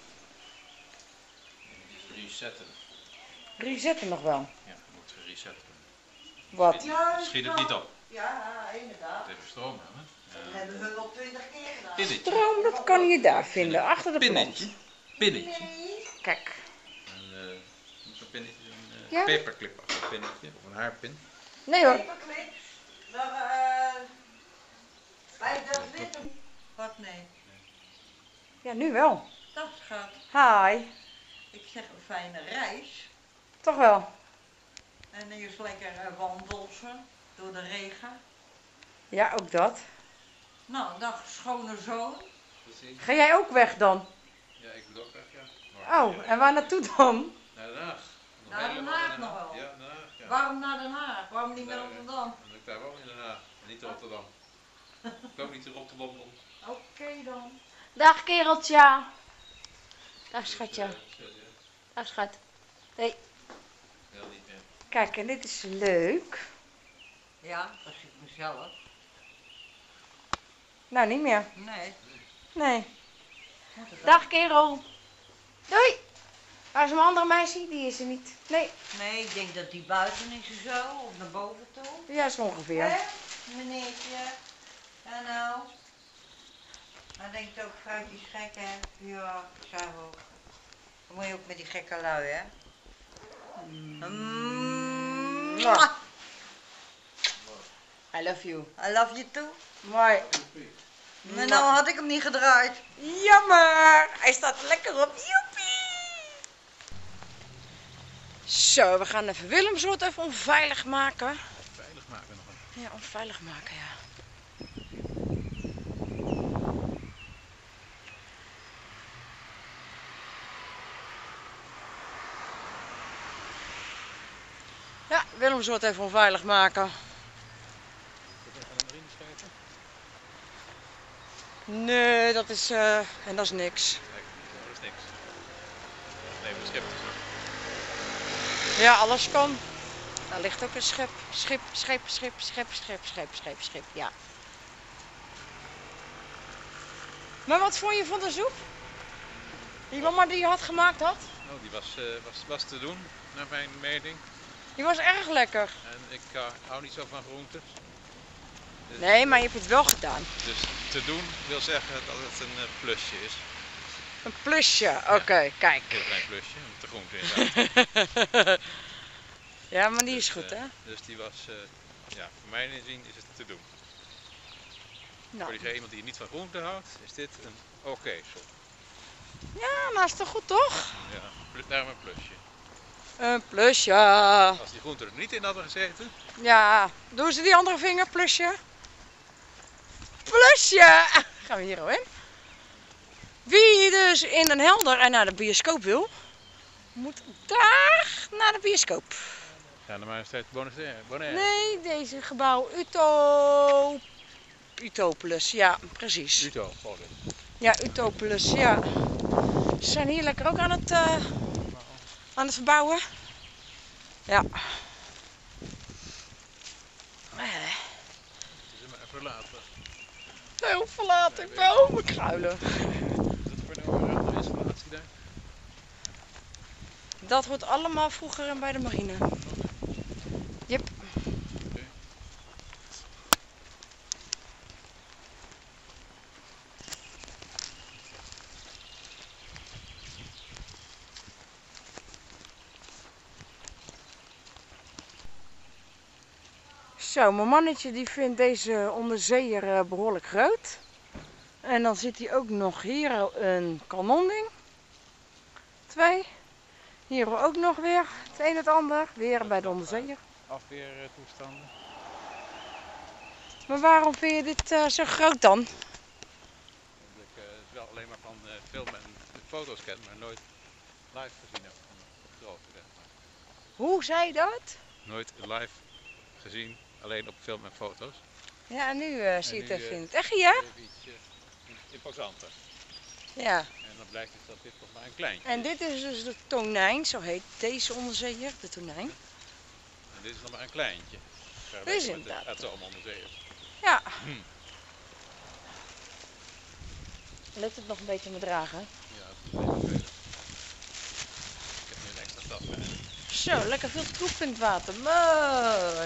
Resetten. Resetten nog wel. Ja, moet gereset. Wat? Schiet het niet op. Ja, inderdaad. Even stroom aan, hè? Dat hebben we wel 20 keer gedaan. Pinnetje. Stroom, dat kan je daar vinden, achter de Pinnetje. plant. Pinnetje. Nee. Kijk. Zo'n pinnetje, een Ja? paperclip pinnetje of een haarpin. Nee hoor. Paperclips. Maar, bij dat witte. Wat nee. Ja, nu wel. Dat gaat. Hi. Ik zeg een fijne reis. Toch wel. En eerst lekker wandelen door de regen. Ja, ook dat. Nou, dag schone zoon. Precies. Ga jij ook weg dan? Ja, ik moet ook weg, ja. Maar, Oh, en waar naartoe dan? Naar Den Haag. Nog Naar Den helemaal Haag nog wel? Ja, Den Haag, ja. Waarom naar Den Haag? Waarom niet naar Daar, Rotterdam? omdat ik daar woon in Den Haag. En niet in Rotterdam. Ik ook niet in Rotterdam. Oké dan. Dag kereltje. Dag schatje. Dag schat. Hey. Heel niet meer. Kijk, en dit is leuk. Ja, dat zie ik mezelf. Nou, niet meer. Nee. Nee. Dag kerel. Doei. Waar is mijn andere meisje? Die is er niet. Nee. Nee, ik denk dat die buiten is of zo, of naar boven toe. Ja, zo ongeveer. Hè, meneertje? En nou? Hij denkt ook, vrouwtje is gek, hè? Ja, zou ook. Dan moet je ook met die gekke lui, hè? Mwah. I love you. I love you too. Mooi. Maar nou had ik hem niet gedraaid. Jammer. Hij staat er lekker op. Joepie. Zo, we gaan even Willemsrood even onveilig maken. Veilig maken nog een. Ja, onveilig maken, ja. Ja, Willemsrood even onveilig maken. Nee, dat is, en dat is niks. Kijk, dat is niks. Nee, de schip. Ja, alles kan. Daar ligt ook een schip. Schip, ja. Maar wat vond je van de soep? Die mama die je had gemaakt had? Nou, die was te doen, naar mijn mening. Die was erg lekker. En ik hou niet zo van groentes. Dus, Nee, maar je hebt het wel gedaan. Dus te doen wil zeggen dat het een plusje is. Een plusje, oké, kijk. Een heel klein plusje, met de groente inderdaad. Ja, maar die is Dus, goed, hè? Dus die was, ja, voor mijn inzien is het te doen. Nou. Voor iemand die niet van groente houdt, is dit een oké soep. Ja, nou is toch goed, toch? Ja, daarom een plusje. Een plusje. Als die groenten er niet in hadden gezeten, Ja, doen ze die andere vinger, plusje. Plusje! Gaan we hier al in. Wie dus in Den Helder en naar de bioscoop wil, moet daar naar de bioscoop. ja, de Majesteit Bonaire. Nee, deze gebouw Utopolis, ja, precies. Utopolis. Ja, Utopolis, ja. Ze zijn hier lekker ook aan het verbouwen. Ja. Ze zijn maar even later. Heel verlaten, ik ben overkruilen. Is dat voor nou een installatie daar? Dat wordt allemaal vroeger bij de marine. Yep. Okay. Zo, mijn mannetje die vindt deze onderzeeër behoorlijk groot. En dan zit hij ook nog hier een kanonding. 2. Hier ook nog weer het een en het ander. Weer bij de onderzeeër. Afweertoestanden. Maar waarom vind je dit zo groot dan? Dat ik het wel alleen maar van film en foto's ken, maar nooit live gezien heb. Van grote, zeg maar. Hoe zei je dat? Nooit live gezien, alleen op film en foto's. Ja, en nu zie je het nu, even in het echt, ja? Even iets imposanter. Ja. En dan blijkt dus dat dit toch maar een kleintje En is. dit is dus de tonijn, zo heet deze onderzeeër, de tonijn. En dit is nog maar een kleintje. Dit is Met inderdaad. de atoomonderdelen. Ja. Lukt het nog een beetje met dragen? Ja, dat is even vervelend. Ik heb nu een extra tas bij. Zo, lekker veel troep in het water. Mooi.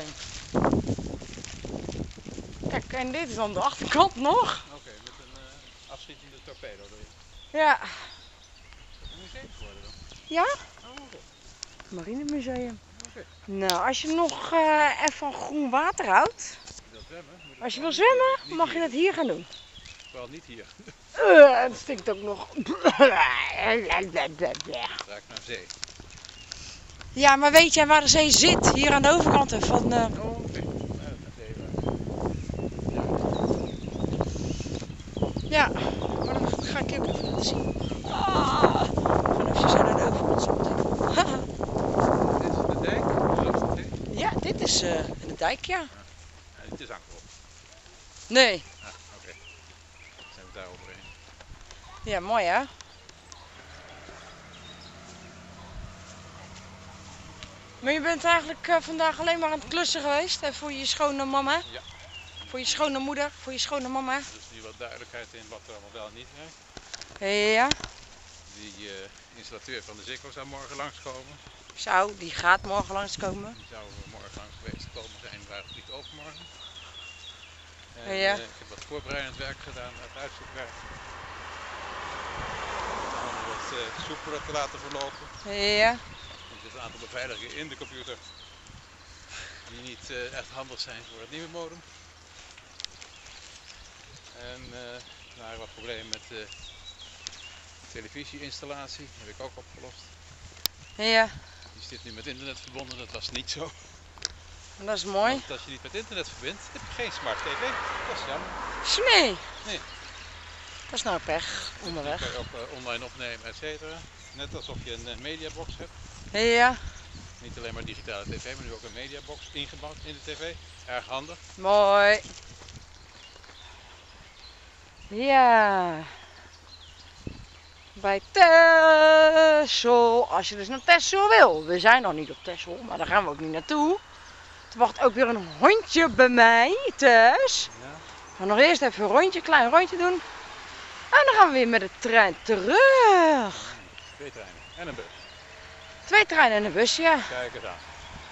Kijk, en dit is dan de achterkant nog. Oké, met een afschietende torpedo erin. Ja. Dat is een museum geworden dan. Ja? Oh, oké. Marinemuseum. Oké. Nou, als je nog even van groen water houdt. Als je wil zwemmen, moet je Als je wel wil zwemmen, niet mag je het hier gaan doen. Vooral niet hier. Het stinkt ook nog. Het ruikt naar zee. Ja, maar weet jij waar de zee zit? Hier aan de overkant van... Oh, oké. Nou, dat gaat even. Ja, maar dat ga ik je ook even laten zien. Ah, vanaf je zo naar de overkant zo meteen. Haha. Dit is de dijk. Zo is het, hè? Ja, dit is de dijk, ja. Ja, dit is ankerop. Nee. Ah, oké. Dan zijn we daar overheen. Ja, mooi hè? Maar je bent eigenlijk vandaag alleen maar aan het klussen geweest hè, voor je schone mama? Ja. Voor je schone moeder, voor je schone mama? Dus nu wat duidelijkheid in wat er allemaal wel en niet werkt. Ja, Die installateur van de Ziggo zou morgen langskomen. die gaat morgen langskomen. Die zou morgen langs geweest komen zijn, maar niet overmorgen. En, Ja. ik heb wat voorbereidend werk gedaan, het uitzoekwerk. Om wat soepeler te laten verlopen. Ja, Er zitten een aantal beveiligingen in de computer die niet echt handig zijn voor het nieuwe modem. En er waren wat problemen met de televisieinstallatie, heb ik ook opgelost. ja, Die zit nu met internet verbonden, dat was niet zo. dat is mooi. Want als je niet met internet verbindt, heb je geen smart tv. Dat is jammer. Nee. Nee. Dat is nou pech, Die onderweg. kan je ook online opnemen, et cetera. Net alsof je een mediabox hebt. Ja, Niet alleen maar digitale tv, maar nu ook een mediabox ingebouwd in de tv. Erg handig. mooi. Ja. Bij Texel, als je dus naar Texel wil. We zijn nog niet op Texel, maar daar gaan we ook niet naartoe. Er wacht ook weer een hondje bij mij thuis. Ja. We gaan nog eerst even een rondje, klein rondje doen. En dan gaan we weer met de trein terug. 2 treinen en een bus. 2 treinen en een bus, ja. Kijk eens aan.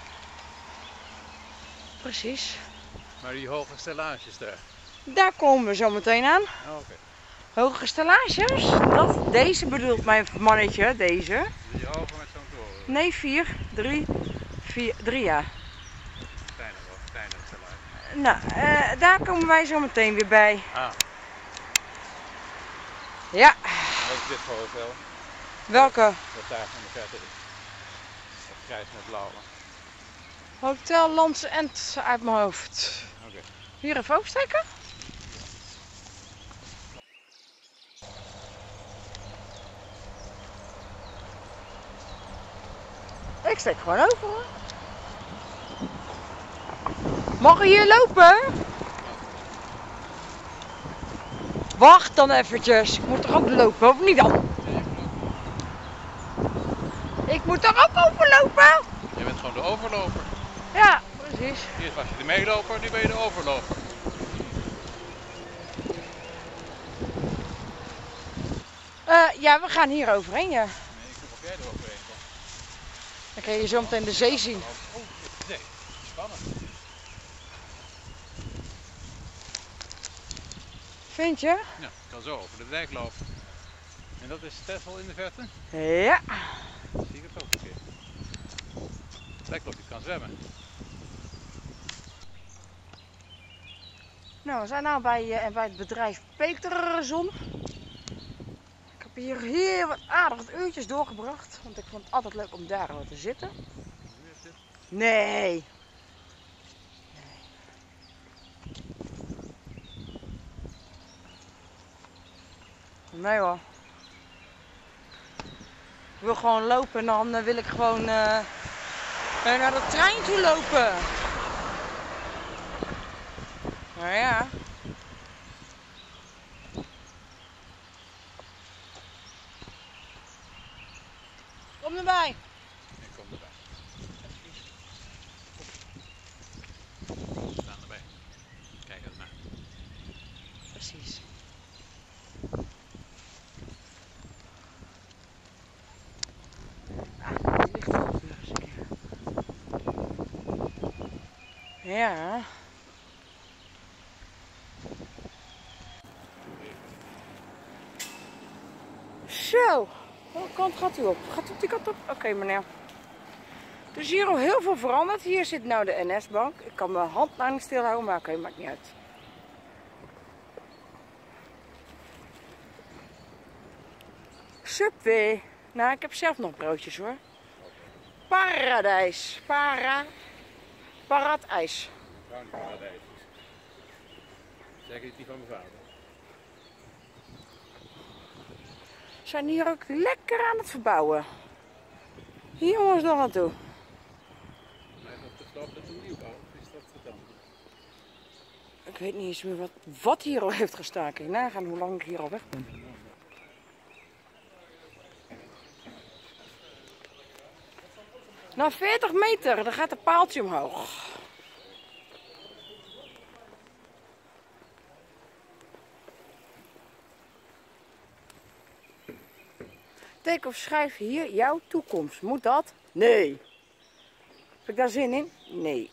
Precies. Maar die hoge stellages daar. Daar komen we zo meteen aan. Oh, oké. Hoge stellages. Deze bedoelt mijn mannetje, deze. Die hoge met zo'n toren. Nee, 4, 3 ja. Kleinere stellages. Nou, daar komen wij zo meteen weer bij. Ah, Ja, wat is dit voor hotel? welke? Wat daar van de verte is. Dat grijs met blauw. Hotel Landse End uit mijn hoofd. Oké. Hier even oversteken. Ik steek gewoon over hoor. Mag ik hier lopen? Wacht dan eventjes. Ik moet toch ook lopen, of niet dan? Ik moet toch ook overlopen? Je bent gewoon de overloper. Ja, precies. Eerst was je de meeloper, nu ben je de overloper. Ja, we gaan hier overheen, ja. Nee, ik hoop of jij er overheen komt. Dan kun je zo meteen de zee zien. Oh, nee. Spannend. Vind je? Ja, ik kan zo over de dijk lopen. En dat is Texel in de verte? Ja. Zie ik het ook een keer. Het lijkt wel of je kan zwemmen. Nou, we zijn nu bij het bedrijf Peterson. Ik heb hier heel wat aardig wat uurtjes doorgebracht. Want ik vond het altijd leuk om daar wat te zitten. Nee. Nee hoor. Ik wil gewoon lopen en dan wil ik gewoon naar de trein toe lopen. Nou ja. Kom erbij. Ik kom erbij. We staan erbij. Kijk eens naar. Precies. Ah, die ligt er ook weer eens een keer. Ja. Zo. Welke kant gaat u op? Gaat u op die kant op? Oké, meneer. Dus hier al heel veel veranderd. Hier zit nou de NS-bank. Ik kan mijn hand nou niet stilhouden, maar oké, maakt niet uit. Subway. Nou, ik heb zelf nog broodjes hoor. Paradijs. Paradijs. Bruin paradijs. Zeg je het niet van mijn vader? We zijn hier ook lekker aan het verbouwen. Hier jongens nog naartoe. Maar is dat gestopt met een nieuwbouw? Of is dat gedaan? Ik weet niet eens meer wat hier al heeft gestaan. Kijk, nagaan hoe lang ik hier al weg ben. Nou, 40 meter, dan gaat het paaltje omhoog. Teken of schrijf hier jouw toekomst. Moet dat? Nee. Heb ik daar zin in? Nee.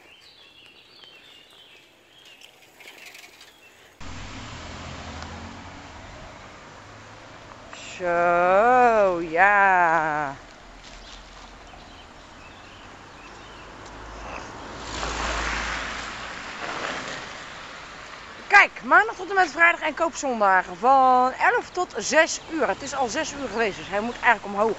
Zo, ja. Kijk, maandag tot en met vrijdag en koopzondagen van 11 tot 6 uur. Het is al 6 uur geweest, dus hij moet eigenlijk omhoog.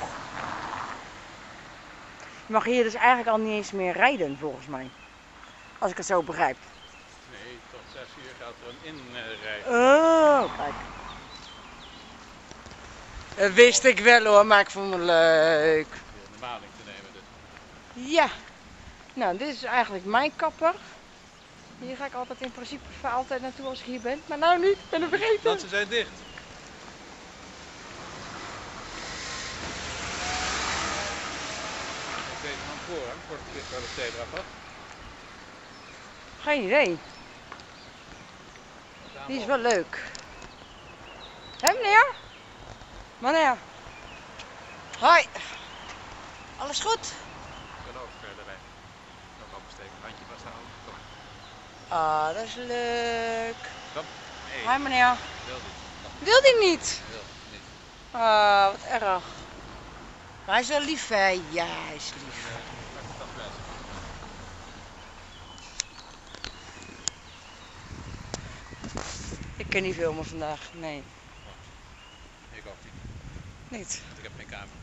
Je mag hier dus eigenlijk al niet eens meer rijden, volgens mij. Als ik het zo begrijp. Nee, tot 6 uur gaat er een inrijden. Oh, kijk. Dat wist ik wel hoor, maar ik vond het leuk. Om de maling te nemen dus. Ja. Nou, dit is eigenlijk mijn kapper. Hier ga ik altijd in principe voor altijd naartoe als ik hier ben. Maar nou niet, ik ben het vergeten. Want ze zijn dicht. Ik weet van voorrang, voor het licht waar de zebra pad. Geen idee. Die is wel leuk. Hé meneer? Meneer. Hoi. Alles goed? Ik kan ook erbij. Ook oversteken. Handje vasthouden. Kom maar. Ah, dat is leuk. Kom. Hey. Hoi meneer. Wil dit? Wil die niet? Wil niet. Ah, wat erg. Maar hij is wel lief, hè? Ja, hij is lief. Pak het dan best. Ik kan niet filmen vandaag, nee. Ik ook niet. Niet. Want ik heb geen camera.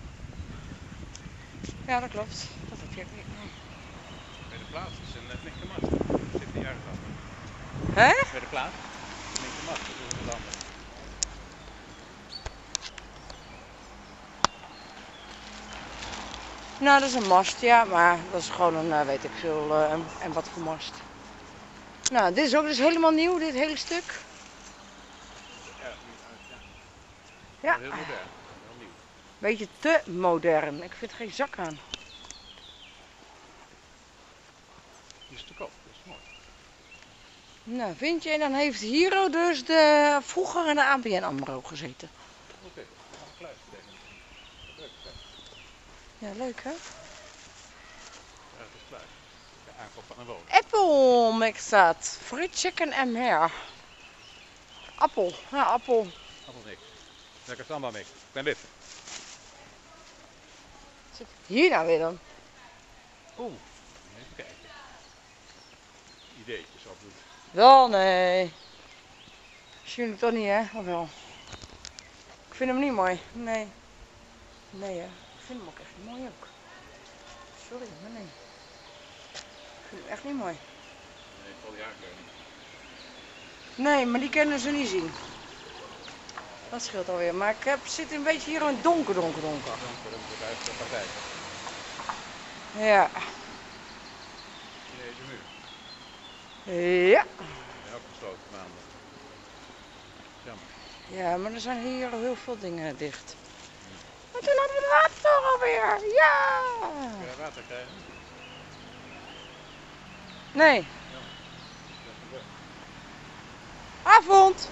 Ja, dat klopt. Dat heb je ook niet. Bij de plaats is een flinke mast. Zit hier ergens aan. Hè? Bij de plaats? Flinke mast. Dat is het anders. Nou, dat is een mast, ja, maar dat is gewoon een, weet ik veel, en wat voor mast. Nou, dit is ook dus helemaal nieuw, dit hele stuk. Ja, Heel modern. Heel nieuw. beetje te modern. Ik vind er geen zak aan. Die is te koop. Dat is mooi. Nou, vind je, en dan heeft Hero dus vroeger in de ABN AMRO gezeten. Oké, we gaan een kluis betekenen. Leuk. Ja, leuk hè? Ja, het is kluis. De aankoop van een woning. Apple mix dat. Fried chicken and hair. Appel, ja, appel. Appel niks. Lekker samba mix. Klein beetje. Zit hier nou weer dan? Oeh. Even kijken. Ideetjes opdoen. Wel, nee. Zien jullie toch niet, hè? Of wel? Ik vind hem niet mooi. Nee. Nee, hè? Ik vind hem ook echt niet mooi ook. Sorry, maar nee. Ik vind hem echt niet mooi. Nee, vol die haarkleur niet. Nee, maar die kunnen ze niet zien. Dat scheelt alweer. Maar ik zit een beetje hier in het donker. Donker uit de partij. Ja. Deze muur. Ja. En ook gesloten maanden. Jammer. Ja, maar er zijn hier heel veel dingen dicht. En toen hadden we de watertoren alweer. Ja. Kun je water krijgen? Nee. Dat is leuk. Avond.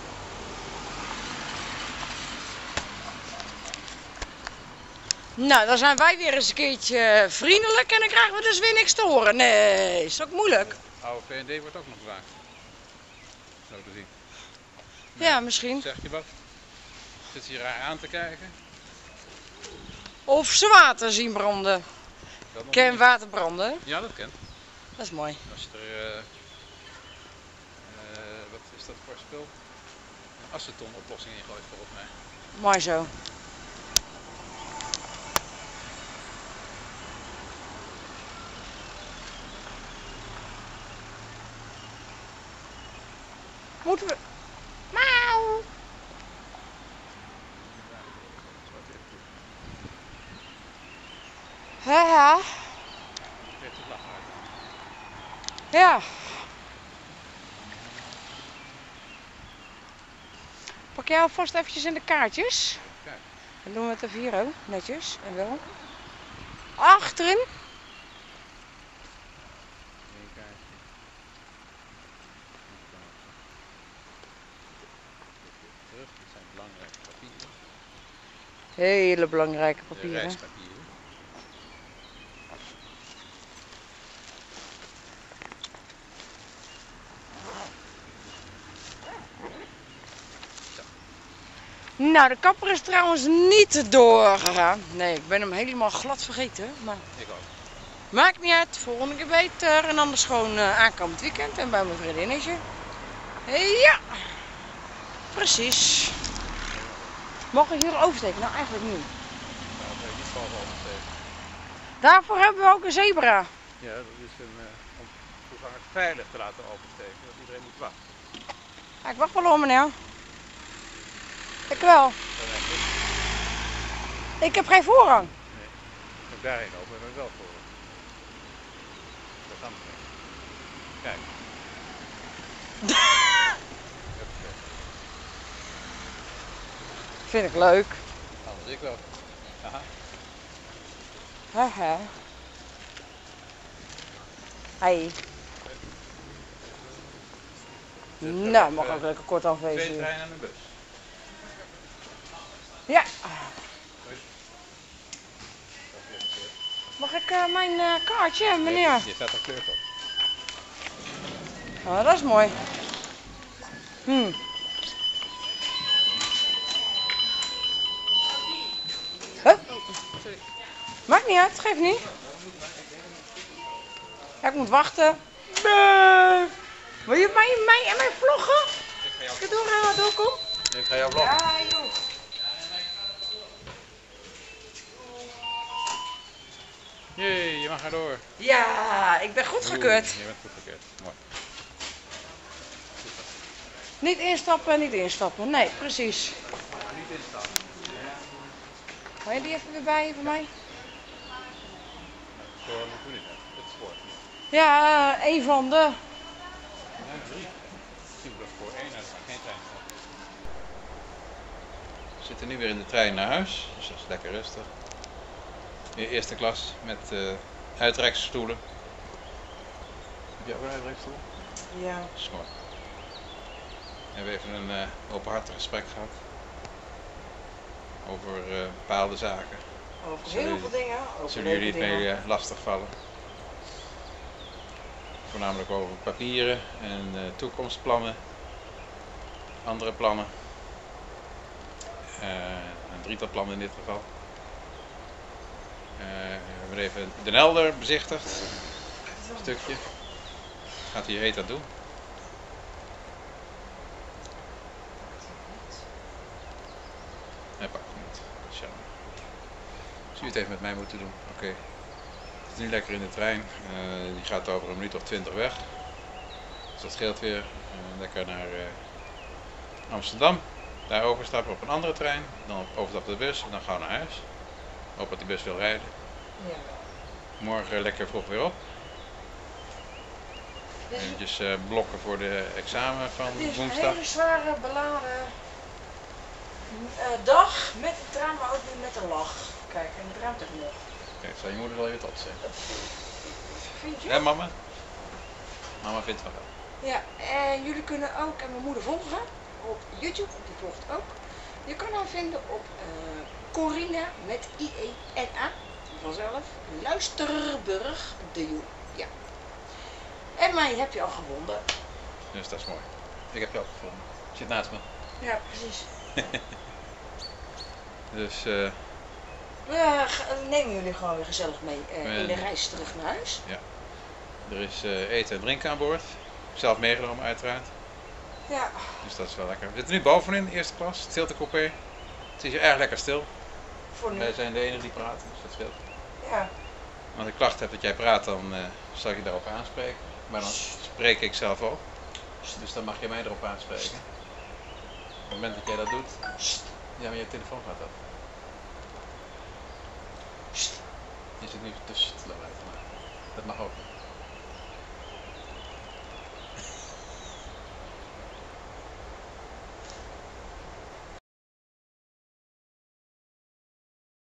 Nou, dan zijn wij weer eens een keertje vriendelijk en dan krijgen we dus weer niks te horen. Nee, is ook moeilijk. Oude VND wordt ook nog gevraagd. Zo te zien. Ja, misschien. Zeg je wat? Zit ze hier raar aan te kijken? Of ze water zien branden. Dat nog Ken niet. water branden? Ja, dat kent. Dat is mooi. Als je er, wat is dat voor spul? Een acetonoplossing in gooit volgens mij. Mooi zo. Moeten we... Mauw! Ja. Heeft het lachen uit. Ja. Pak jij alvast eventjes in de kaartjes. Kijk. Dan doen we het even hier ook, netjes en wel. Achterin. Eén kaartje. Terug, dit zijn belangrijke papieren. Hele belangrijke De papieren. reispapieren. Nou, de kapper is trouwens niet doorgegaan. Nee, ik ben hem helemaal glad vergeten. Maar Ik ook. maakt niet uit, volgende keer beter. En anders gewoon aankomend weekend en bij mijn vriendinnetje. Ja, precies. Mogen we hier oversteken? Nou, eigenlijk niet. Nou, dat weet ik niet van oversteken. Daarvoor hebben we ook een zebra. Ja, dat is om toegang veilig te laten oversteken. Dat iedereen moet wachten. Ja, ik wacht wel hoor, meneer. Ik wel. Dat denk ik. Ik heb geen voorrang. Nee. Ook daarheen lopen hebben we wel voor. Dat kan niet. Kijk. Vind ik leuk. Anders ik wel. Aha. Haha. Hey. Nou, mag ook lekker kort afwezen. 2 treinen en een bus. Ja. Mag ik mijn kaartje, meneer? Je staat er kleur op. Oh, dat is mooi. Huh? Maakt niet uit, geeft niet. Ja, ik moet wachten. Nee. Wil je mij en mijn vloggen? Als ik het doorkom? Ik ga jou vloggen. Ja, joh. Jee, je mag er door. Ja, ik ben goedgekeurd. Je bent goedgekeurd. Mooi. Niet instappen, niet instappen. Nee, precies. Niet instappen. Hou je die even weer bij voor mij? Voor moet niet het spoor. Ja, een van de. Ja, 3. Zie dat voor 1 en geen trein. We zitten nu weer in de trein naar huis, dus dat is lekker rustig. In eerste klas met uitreiksstoelen. Heb jij ook een uitreiksstoel? Ja. Dat is mooi. We hebben even een openhartig gesprek gehad over bepaalde zaken. Over Zullen heel veel dingen. Over Zullen jullie het leuke mee dingen. lastigvallen? Voornamelijk over papieren en toekomstplannen, andere plannen. Een drietal plannen in dit geval. We hebben even Den Helder bezichtigd. Een stukje. Gaat hier heet dat doen? Hij pakt het niet. Tja. Zie je het even met mij moeten doen. Oké. Het is nu lekker in de trein. Die gaat over een minuut of 20 weg. Dus dat scheelt weer. Lekker naar Amsterdam. Daar overstappen op een andere trein. Dan overstappen op de bus en dan gaan we naar huis. Hoop dat die bus wil rijden. Ja. Morgen lekker vroeg weer op. Dit is, Eventjes blokken voor de examen van dit is een woensdag. hele zware, beladen dag met de traan, maar ook weer met een lach. Kijk, en het ruimt echt nog. Kijk, zou je moeder wel even tot zeggen. Vind je? Ja, mama? Mama vindt van wel. Ja, en jullie kunnen ook en mijn moeder volgen op YouTube, die volgt ook. Je kan haar vinden op Corina met I-E-N-A, vanzelf, Luisterburg de Joel. Ja. En mij heb je al gevonden. Dus dat is mooi. Ik heb je ook gevonden. Je zit naast me. Ja, precies. Dus We nemen jullie gewoon weer gezellig mee in de reis terug naar huis. er is eten en drinken aan boord. Zelf meegenomen uiteraard. Ja, Dus dat is wel lekker. We zitten nu bovenin, de eerste klas, stiltecoupé. Het is hier erg lekker stil. voor nu. Wij zijn de enige die praten, dus dat scheelt. Ja. Als ik klachten heb dat jij praat, dan zal ik je daarop aanspreken. Maar dan spreek ik zelf ook. Dus dan mag je mij erop aanspreken. Op het moment dat jij dat doet, ja, maar je telefoon gaat af. Je zit nu tussen te lawaai te maken. Dat mag ook.